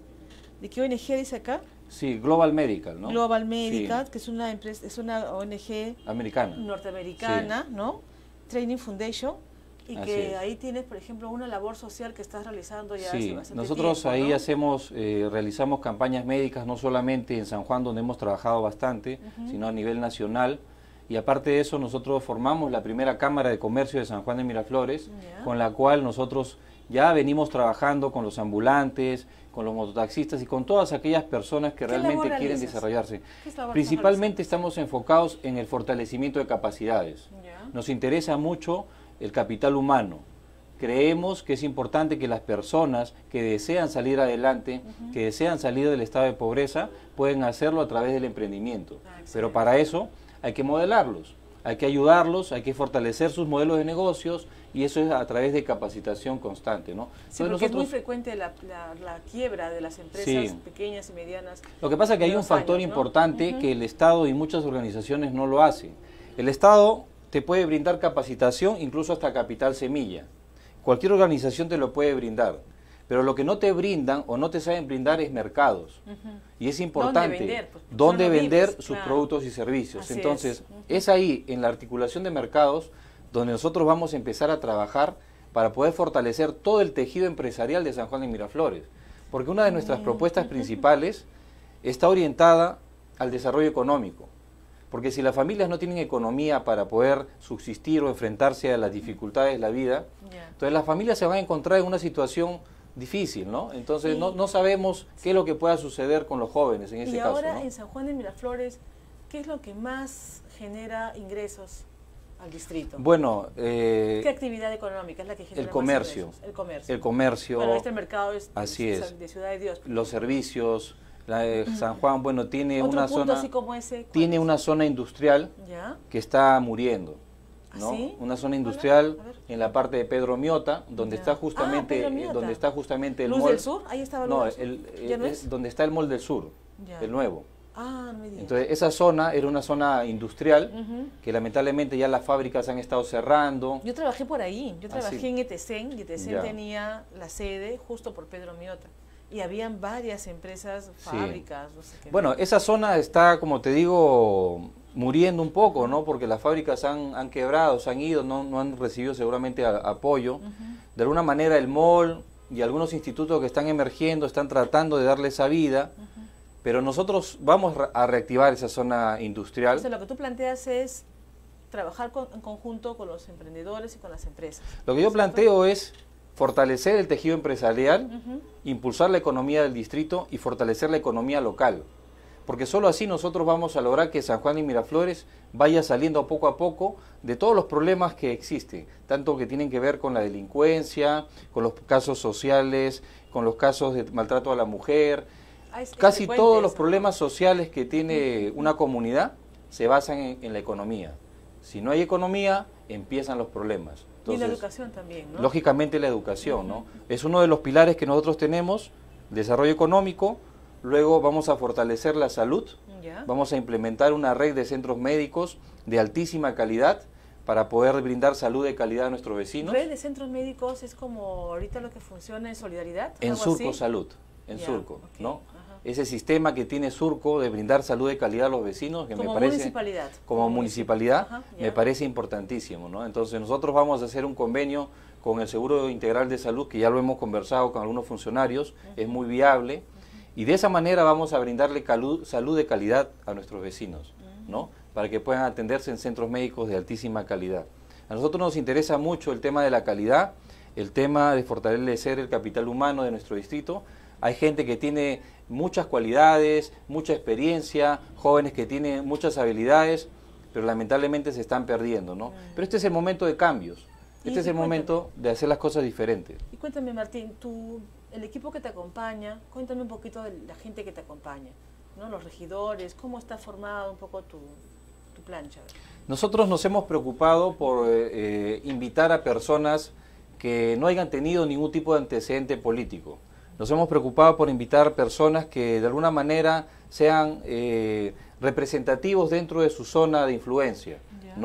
¿de qué ONG dice acá? Sí, Global Medical, ¿no? Global Medical, Sí, que es una empresa, es una ONG americana. norteamericana, Sí. ¿no? Training Foundation, y Así que es. ahí tienes, por ejemplo, una labor social que estás realizando ya hace Sí, bastante nosotros tiempo, ahí ¿no? hacemos, realizamos campañas médicas, no solamente en San Juan, donde hemos trabajado bastante, sino a nivel nacional. Y aparte de eso, nosotros formamos la primera Cámara de Comercio de San Juan de Miraflores, Ya. con la cual nosotros ya venimos trabajando con los ambulantes, con los mototaxistas y con todas aquellas personas que ¿Qué labor realmente quieren realizas? desarrollarse. ¿Qué labor Principalmente estás estamos enfocados en el fortalecimiento de capacidades. Ya. Nos interesa mucho el capital humano. Creemos que es importante que las personas que desean salir adelante, que desean salir del estado de pobreza, pueden hacerlo a través del emprendimiento. excelente. Pero para eso hay que modelarlos, hay que ayudarlos, hay que fortalecer sus modelos de negocios y eso es a través de capacitación constante, ¿no? Sí, Entonces porque es muy frecuente la quiebra de las empresas Sí. pequeñas y medianas. Lo que pasa es que hay de un los factor años, ¿no? importante Ujú. que el Estado y muchas organizaciones no lo hacen. El Estado te puede brindar capacitación, incluso hasta capital semilla. Cualquier organización te lo puede brindar. Pero lo que no te brindan o no te saben brindar es mercados. Y es importante vender? Pues, dónde son los vender libres, sus claro. productos y servicios. Así Entonces, es. es ahí, en la articulación de mercados, donde nosotros vamos a empezar a trabajar para poder fortalecer todo el tejido empresarial de San Juan de Miraflores. Porque una de nuestras propuestas principales está orientada al desarrollo económico. Porque si las familias no tienen economía para poder subsistir o enfrentarse a las dificultades de la vida, Ya. entonces las familias se van a encontrar en una situación difícil, ¿no? Entonces Sí. no sabemos qué es lo que pueda suceder con los jóvenes en ese Y caso, ahora ¿no? en San Juan de Miraflores, ¿qué es lo que más genera ingresos al distrito? Bueno, ¿Qué actividad económica es la que genera el más comercio. ingresos? El comercio. El comercio, Bueno, este mercado es así es. de Ciudad de Dios. los servicios, San Juan, bueno, tiene Otro una punto zona, así como ese, ¿cuál tiene es? una zona industrial ¿Ya? que está muriendo, ¿no? ¿Ah, sí? Una zona industrial A ver. en la parte de Pedro Miota, donde Ya. está justamente, Pedro Miota. donde está justamente el ¿Luz mall. del Sur? Ahí estaba Luz No, del Sur. ¿Ya no es? donde está el mall del Sur, Ya. el nuevo. Ah, no me digas. Entonces, esa zona era una zona industrial Ujú. que lamentablemente ya las fábricas han estado cerrando. Yo trabajé por ahí, yo Ah, trabajé sí. en ETSEN, y ETSEN Ya. tenía la sede justo por Pedro Miota. Y habían varias empresas, fábricas, no sé qué. Bueno, esa zona está, como te digo, muriendo un poco, ¿no? Porque las fábricas han quebrado, se han ido, no han recibido seguramente apoyo. De alguna manera el mall y algunos institutos que están emergiendo están tratando de darle esa vida, pero nosotros vamos a reactivar esa zona industrial. O sea, lo que tú planteas es trabajar en conjunto con los emprendedores y con las empresas. Lo que yo ¿Cierto? planteo es fortalecer el tejido empresarial, impulsar la economía del distrito y fortalecer la economía local. Porque solo así nosotros vamos a lograr que San Juan y Miraflores vaya saliendo poco a poco de todos los problemas que existen, tanto que tienen que ver con la delincuencia, con los casos sociales, con los casos de maltrato a la mujer. Ah, es Casi frecuente todos los eso. problemas sociales que tiene una comunidad se basan en la economía. Si no hay economía, empiezan los problemas. Y la Entonces, educación también, ¿no? lógicamente la educación, ¿no? Es uno de los pilares que nosotros tenemos, desarrollo económico, luego vamos a fortalecer la salud, Ya. vamos a implementar una red de centros médicos de altísima calidad para poder brindar salud de calidad a nuestros vecinos. Red de centros médicos es como ahorita lo que funciona en Solidaridad. En algo Surco así. Salud, en Ya, Surco, ok, ¿no? ajá. Ese sistema que tiene Surco de brindar salud de calidad a los vecinos, que Como me parece municipalidad. como municipalidad, Ajá, ya. me parece importantísimo, ¿no? Entonces nosotros vamos a hacer un convenio con el Seguro Integral de Salud, que ya lo hemos conversado con algunos funcionarios, es muy viable, y de esa manera vamos a brindarle salud de calidad a nuestros vecinos, ¿no? Para que puedan atenderse en centros médicos de altísima calidad. A nosotros nos interesa mucho el tema de la calidad, el tema de fortalecer el capital humano de nuestro distrito. Hay gente que tiene muchas cualidades, mucha experiencia, jóvenes que tienen muchas habilidades, pero lamentablemente se están perdiendo, ¿no? Pero este es el momento de cambios, Y este es el cuéntame. momento de hacer las cosas diferentes. Y cuéntame, Martín, el equipo que te acompaña, cuéntame un poquito de la gente que te acompaña, ¿no? Los regidores, cómo está formado un poco tu plancha. Nosotros nos hemos preocupado por invitar a personas que no hayan tenido ningún tipo de antecedente político. Nos hemos preocupado por invitar personas que de alguna manera sean representativos dentro de su zona de influencia, Ya. ¿no?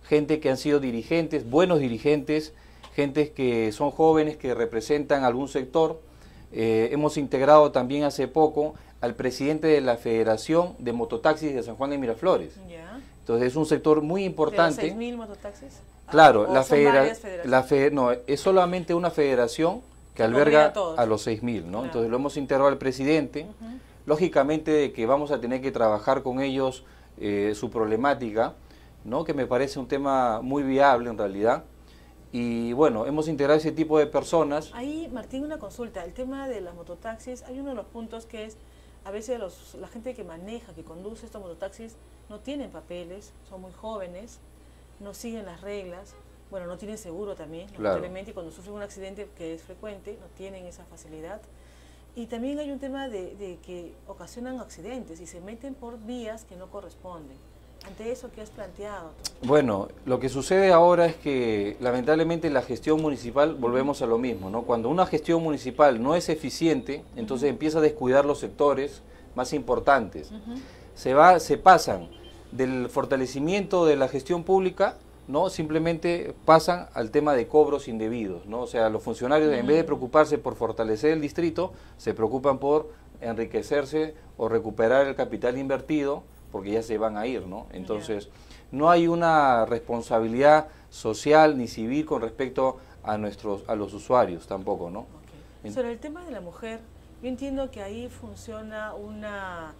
gente que han sido dirigentes, buenos dirigentes, gente que son jóvenes, que representan algún sector. Hemos integrado también hace poco al presidente de la Federación de Mototaxis de San Juan de Miraflores. Ya. Entonces es un sector muy importante. ¿De los 6.000 mototaxis? Claro, ¿O la son varias federaciones? no, es solamente una federación que Que alberga a todos. a los 6.000, ¿no? Claro. Entonces lo hemos integrado al presidente. Lógicamente de que vamos a tener que trabajar con ellos su problemática, ¿no? Que me parece un tema muy viable en realidad. Y bueno, hemos integrado ese tipo de personas. Ahí, Martín, una consulta. El tema de las mototaxis, hay uno de los puntos que es, a veces la gente que maneja, que conduce estos mototaxis, no tienen papeles, son muy jóvenes, no siguen las reglas, bueno, no tienen seguro también, lamentablemente, y cuando sufren un accidente, que es frecuente, no tienen esa facilidad. Y también hay un tema de que ocasionan accidentes y se meten por vías que no corresponden. Ante eso, ¿qué has planteado? Bueno, lo que sucede ahora es que lamentablemente la gestión municipal, volvemos a lo mismo, ¿no? Cuando una gestión municipal no es eficiente, entonces empieza a descuidar los sectores más importantes. Se pasan del fortalecimiento de la gestión pública, ¿no? Simplemente pasan al tema de cobros indebidos, ¿no? O sea, los funcionarios en vez de preocuparse por fortalecer el distrito, se preocupan por enriquecerse o recuperar el capital invertido, porque ya se van a ir, ¿no? Entonces, no hay una responsabilidad social ni civil con respecto a los usuarios tampoco, ¿no? Okay. Sobre el tema de la mujer, yo entiendo que ahí funciona una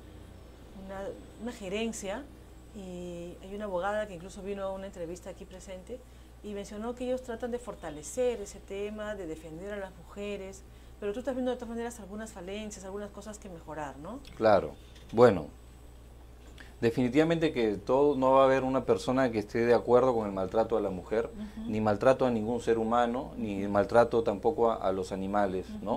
gerencia, y hay una abogada que incluso vino a una entrevista aquí presente y mencionó que ellos tratan de fortalecer ese tema, de defender a las mujeres, pero tú estás viendo de todas maneras algunas falencias, algunas cosas que mejorar, ¿no? Claro, bueno, definitivamente que no va a haber una persona que esté de acuerdo con el maltrato a la mujer, ni maltrato a ningún ser humano, ni maltrato tampoco a los animales, ¿no?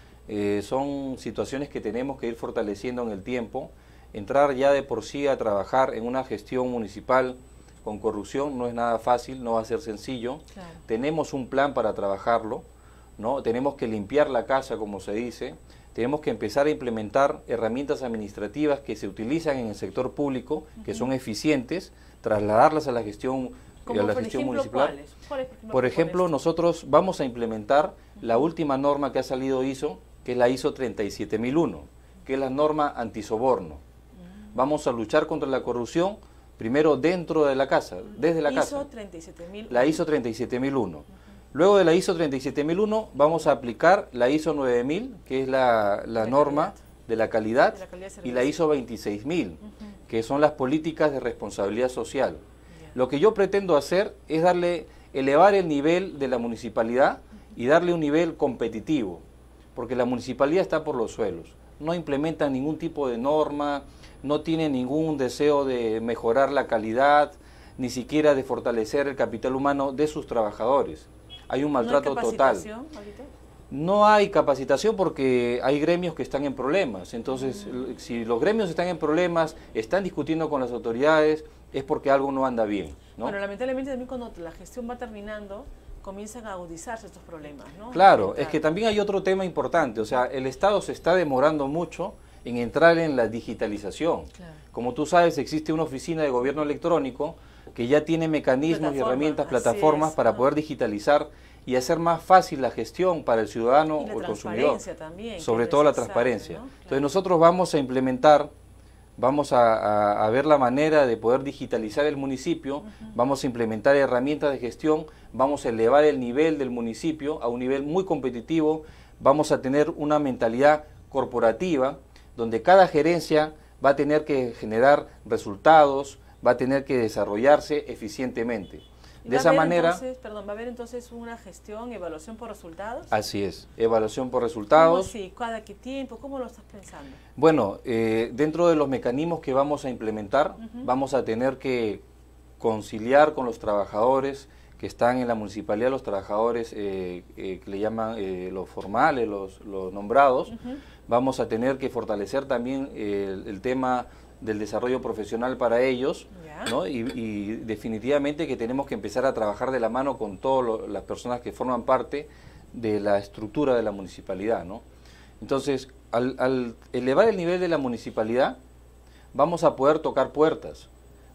Son situaciones que tenemos que ir fortaleciendo en el tiempo. Entrar ya de por sí a trabajar en una gestión municipal con corrupción no es nada fácil, no va a ser sencillo. Claro. Tenemos un plan para trabajarlo, ¿no? Tenemos que limpiar la casa, como se dice. Tenemos que empezar a implementar herramientas administrativas que se utilizan en el sector público, que son eficientes, trasladarlas a la gestión, municipal. ¿Cuáles, por ejemplo, nosotros vamos a implementar la última norma que ha salido ISO, que es la ISO 37001, que es la norma antisoborno. Vamos a luchar contra la corrupción, primero dentro de la casa, desde la casa. ISO 37001. La ISO 37001. Luego de la ISO 37001 vamos a aplicar la ISO 9000, que es la norma de la calidad, y la ISO 26000, que son las políticas de responsabilidad social. Lo que yo pretendo hacer es elevar el nivel de la municipalidad y darle un nivel competitivo, porque la municipalidad está por los suelos, no implementa ningún tipo de norma, no tiene ningún deseo de mejorar la calidad, ni siquiera de fortalecer el capital humano de sus trabajadores. Hay un maltrato total. Ahorita? No hay capacitación porque hay gremios que están en problemas. Entonces, si los gremios están en problemas, están discutiendo con las autoridades, es porque algo no anda bien, ¿no? Bueno, lamentablemente también cuando la gestión va terminando, comienzan a agudizarse estos problemas, ¿no? Claro, es que también hay otro tema importante. O sea, el Estado se está demorando mucho en entrar en la digitalización. Claro. Como tú sabes, existe una oficina de gobierno electrónico que ya tiene mecanismos y herramientas, plataformas para poder digitalizar y hacer más fácil la gestión para el ciudadano o el consumidor. También, sobre todo la transparencia. ¿no? Entonces nosotros vamos a implementar, vamos a ver la manera de poder digitalizar el municipio, vamos a implementar herramientas de gestión, vamos a elevar el nivel del municipio a un nivel muy competitivo, vamos a tener una mentalidad corporativa donde cada gerencia va a tener que generar resultados, va a tener que desarrollarse eficientemente. De esa manera... ¿va a haber entonces una gestión, evaluación por resultados? Así es, evaluación por resultados. ¿Cómo así? ¿Cada qué tiempo? ¿Cómo lo estás pensando? Bueno, dentro de los mecanismos que vamos a implementar, vamos a tener que conciliar con los trabajadores que están en la municipalidad, los trabajadores que le llaman los formales, los nombrados. Vamos a tener que fortalecer también el tema del desarrollo profesional para ellos, ¿no? Y definitivamente que tenemos que empezar a trabajar de la mano con todas las personas que forman parte de la estructura de la municipalidad, ¿no? Entonces, al elevar el nivel de la municipalidad, vamos a poder tocar puertas,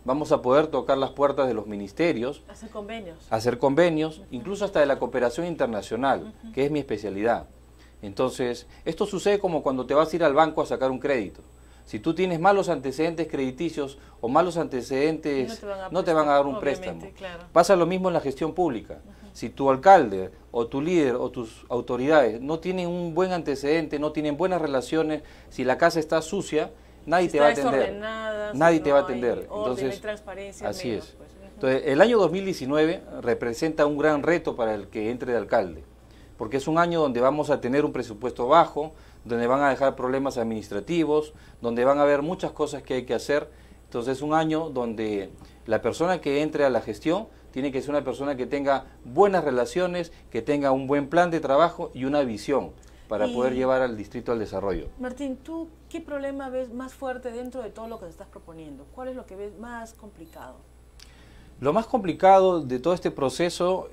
vamos a poder tocar las puertas de los ministerios, hacer convenios, incluso hasta de la cooperación internacional, que es mi especialidad. Entonces, esto sucede como cuando te vas a ir al banco a sacar un crédito. Si tú tienes malos antecedentes crediticios o malos antecedentes, no te van a dar un préstamo. Claro. Pasa lo mismo en la gestión pública. Si tu alcalde o tu líder o tus autoridades no tienen un buen antecedente, no tienen buenas relaciones, si la casa está sucia, nadie te va a atender. Nadie te va a atender. Entonces, así es. Pues. Entonces, el año 2019 representa un gran reto para el que entre de alcalde, porque es un año donde vamos a tener un presupuesto bajo, donde van a dejar problemas administrativos, donde van a haber muchas cosas que hay que hacer. Entonces es un año donde la persona que entre a la gestión tiene que ser una persona que tenga buenas relaciones, que tenga un buen plan de trabajo y una visión para poder llevar al distrito al desarrollo. Martín, ¿tú qué problema ves más fuerte dentro de todo lo que te estás proponiendo? ¿Cuál es lo que ves más complicado? Lo más complicado de todo este proceso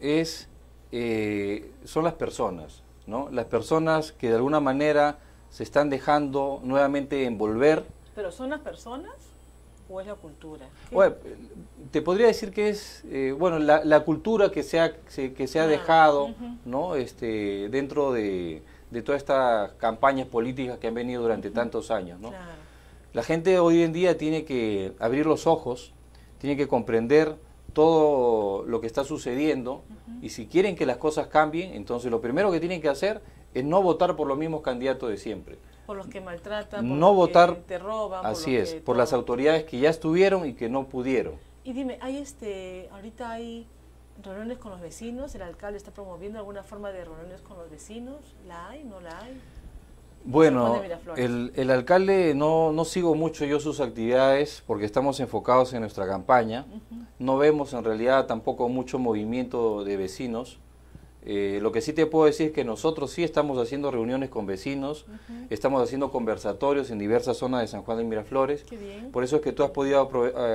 son las personas, ¿no? Las personas que de alguna manera se están dejando nuevamente envolver. ¿Pero son las personas o es la cultura? Bueno, te podría decir que es la cultura que se ha dejado, ¿no? Dentro de todas estas campañas políticas que han venido durante tantos años, ¿no? Claro. La gente hoy en día tiene que abrir los ojos, tiene que comprender todo lo que está sucediendo, y si quieren que las cosas cambien, entonces lo primero que tienen que hacer es no votar por los mismos candidatos de siempre. Por los que maltratan, por no los votar, que te roban. Así es, por las autoridades que ya estuvieron y que no pudieron. Y dime, ahorita hay reuniones con los vecinos, el alcalde está promoviendo alguna forma de reuniones con los vecinos, ¿la hay, no la hay? Bueno, el alcalde no sigo mucho yo sus actividades porque estamos enfocados en nuestra campaña. No vemos en realidad tampoco mucho movimiento de vecinos. Lo que sí te puedo decir es que nosotros sí estamos haciendo reuniones con vecinos, estamos haciendo conversatorios en diversas zonas de San Juan de Miraflores. Qué bien. Por eso es que tú has podido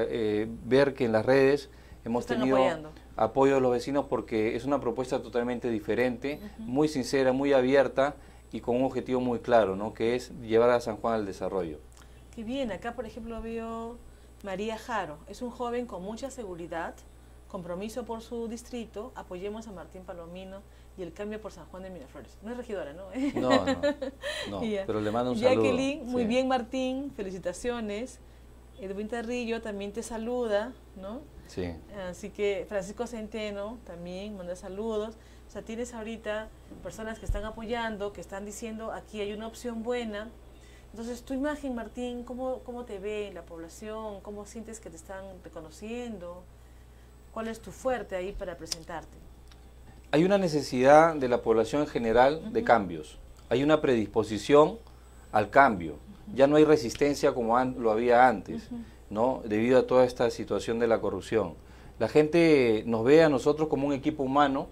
ver que en las redes hemos tenido apoyo de los vecinos, porque es una propuesta totalmente diferente, muy sincera, muy abierta y con un objetivo muy claro, ¿no? Que es llevar a San Juan al desarrollo. Qué bien. Acá, por ejemplo, veo María Jaro. Es un joven con mucha seguridad, compromiso por su distrito. Apoyemos a Martín Palomino y el cambio por San Juan de Miraflores. No es regidora, ¿no? No, pero le mando un saludo. Jacqueline, muy bien, Martín, felicitaciones. Edwin Tarrillo también te saluda, ¿no? Sí. Así que Francisco Centeno también manda saludos. O sea, tienes ahorita personas que están apoyando, que están diciendo aquí hay una opción buena. Entonces, tu imagen, Martín, ¿cómo te ve la población? ¿Cómo sientes que te están reconociendo? ¿Cuál es tu fuerte ahí para presentarte? Hay una necesidad de la población en general de cambios. Hay una predisposición al cambio. Ya no hay resistencia como lo había antes, ¿no? Debido a toda esta situación de la corrupción. La gente nos ve a nosotros como un equipo humano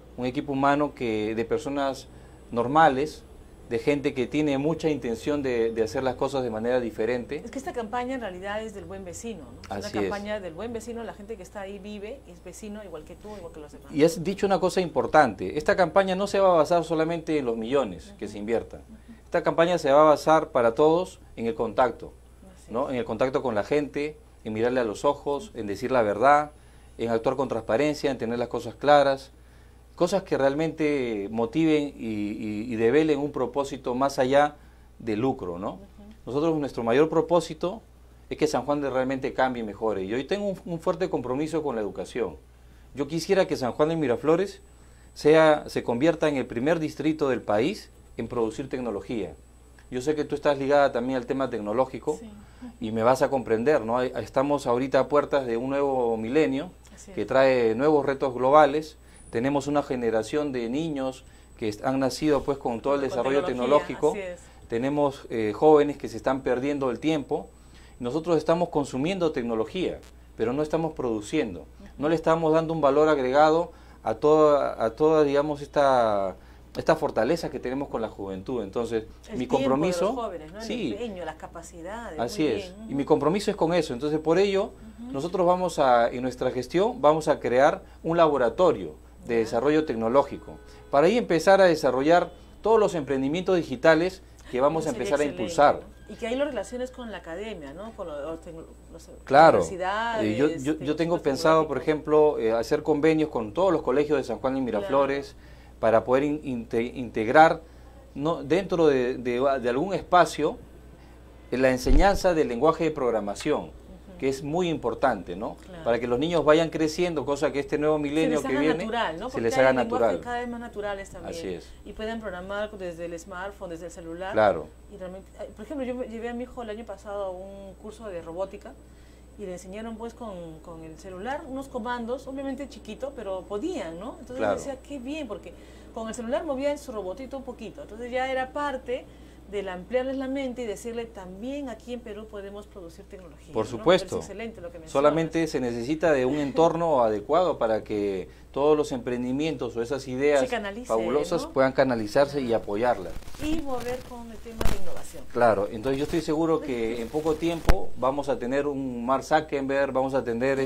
que de personas normales, de gente que tiene mucha intención de hacer las cosas de manera diferente. Es que esta campaña en realidad es del buen vecino, ¿no? Es una campaña del buen vecino, la gente que está ahí vive, es vecino igual que tú, igual que los demás. Y has dicho una cosa importante, esta campaña no se va a basar solamente en los millones que se inviertan. Esta campaña se va a basar para todos en el contacto, ¿no? En el contacto con la gente, en mirarle a los ojos, en decir la verdad, en actuar con transparencia, en tener las cosas claras. Cosas que realmente motiven y develen un propósito más allá del lucro, ¿no? Nosotros, nuestro mayor propósito es que San Juan realmente cambie y mejore. Y hoy tengo un fuerte compromiso con la educación. Yo quisiera que San Juan de Miraflores se convierta en el primer distrito del país en producir tecnología. Yo sé que tú estás ligada también al tema tecnológico, sí, y me vas a comprender, ¿no? Estamos ahorita a puertas de un nuevo milenio que trae nuevos retos globales. Tenemos una generación de niños que han nacido pues con todo el desarrollo tecnológico. Tenemos jóvenes que se están perdiendo el tiempo. Nosotros estamos consumiendo tecnología, pero no estamos produciendo. No le estamos dando un valor agregado a toda digamos, esta fortaleza que tenemos con la juventud. Entonces, mi compromiso... De los jóvenes, ¿no? El empeño, las capacidades. Así es. Y mi compromiso es con eso. Entonces, por ello, nosotros en nuestra gestión, vamos a crear un laboratorio de desarrollo tecnológico, para ahí empezar a desarrollar todos los emprendimientos digitales que vamos a empezar a impulsar. Y que ahí lo relaciones con la academia, ¿no? Con claro. universidades. Yo tengo pensado, por ejemplo, hacer convenios con todos los colegios de San Juan de Miraflores para poder integrar dentro de algún espacio la enseñanza del lenguaje de programación, que es muy importante, ¿no? Claro. Para que los niños vayan creciendo, cosa que este nuevo milenio que viene natural, ¿no? se les haga natural. Cada vez más naturales también. Así es. Y pueden programar desde el smartphone, desde el celular. Claro. Y realmente, por ejemplo, yo llevé a mi hijo el año pasado a un curso de robótica y le enseñaron pues con el celular unos comandos, obviamente chiquito, pero podían, ¿no? Entonces claro. decía, qué bien, porque con el celular movían su robotito un poquito. Entonces ya era parte del ampliarles la mente y decirle también aquí en Perú podemos producir tecnología. Por supuesto, ¿no? Es excelente lo que mencionas. Solamente se necesita de un entorno adecuado para que todos los emprendimientos o esas ideas fabulosas, ¿no?, puedan canalizarse y apoyarlas. Y volver con el tema de innovación. Claro, entonces yo estoy seguro que en poco tiempo vamos a tener un Mark Zuckerberg, vamos a tener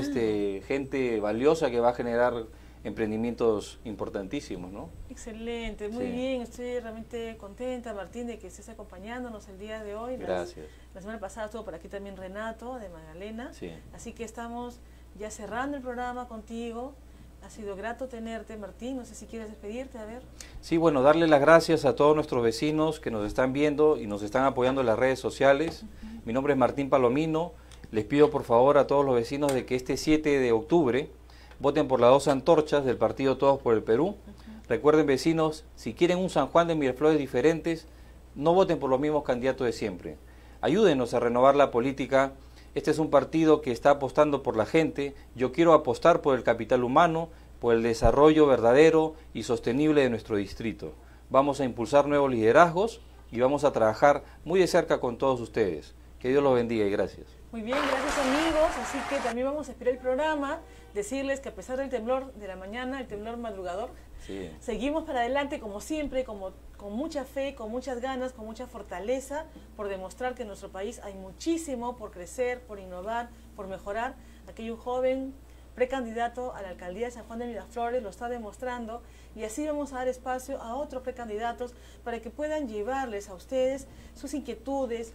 gente valiosa que va a generar emprendimientos importantísimos, ¿no? Excelente, muy bien, estoy realmente contenta, Martín, de que estés acompañándonos el día de hoy. Gracias. La semana pasada estuvo por aquí también Renato, de Magdalena, sí. Así que estamos ya cerrando el programa contigo. Ha sido grato tenerte, Martín, no sé si quieres despedirte, a ver. Sí, bueno, darle las gracias a todos nuestros vecinos que nos están viendo y nos están apoyando en las redes sociales. Mi nombre es Martín Palomino, les pido por favor a todos los vecinos de que este 7 de octubre voten por las 2 antorchas del partido Todos por el Perú. Recuerden, vecinos, si quieren un San Juan de Miraflores diferentes, no voten por los mismos candidatos de siempre. Ayúdenos a renovar la política. Este es un partido que está apostando por la gente. Yo quiero apostar por el capital humano, por el desarrollo verdadero y sostenible de nuestro distrito. Vamos a impulsar nuevos liderazgos y vamos a trabajar muy de cerca con todos ustedes. Que Dios los bendiga y gracias. Muy bien, gracias amigos. Así que también vamos a esperar el programa. Decirles que a pesar del temblor de la mañana, el temblor madrugador, sí, seguimos para adelante como siempre, con mucha fe, con muchas ganas, con mucha fortaleza, por demostrar que en nuestro país hay muchísimo por crecer, por innovar, por mejorar. Aquí hay un joven precandidato a la alcaldía de San Juan de Miraflores, lo está demostrando, y así vamos a dar espacio a otros precandidatos para que puedan llevarles a ustedes sus inquietudes,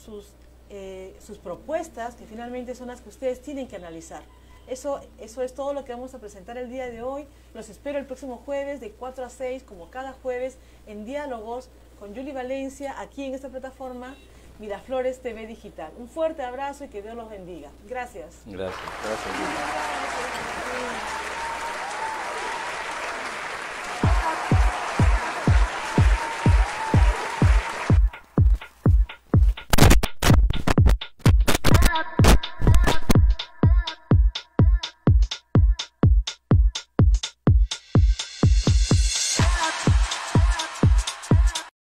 sus propuestas, que finalmente son las que ustedes tienen que analizar. Eso es todo lo que vamos a presentar el día de hoy. Los espero el próximo jueves de 4 a 6, como cada jueves, en Diálogos con Yuli Valencia, aquí en esta plataforma Miraflores TV Digital. Un fuerte abrazo y que Dios los bendiga. Gracias. Gracias. Gracias.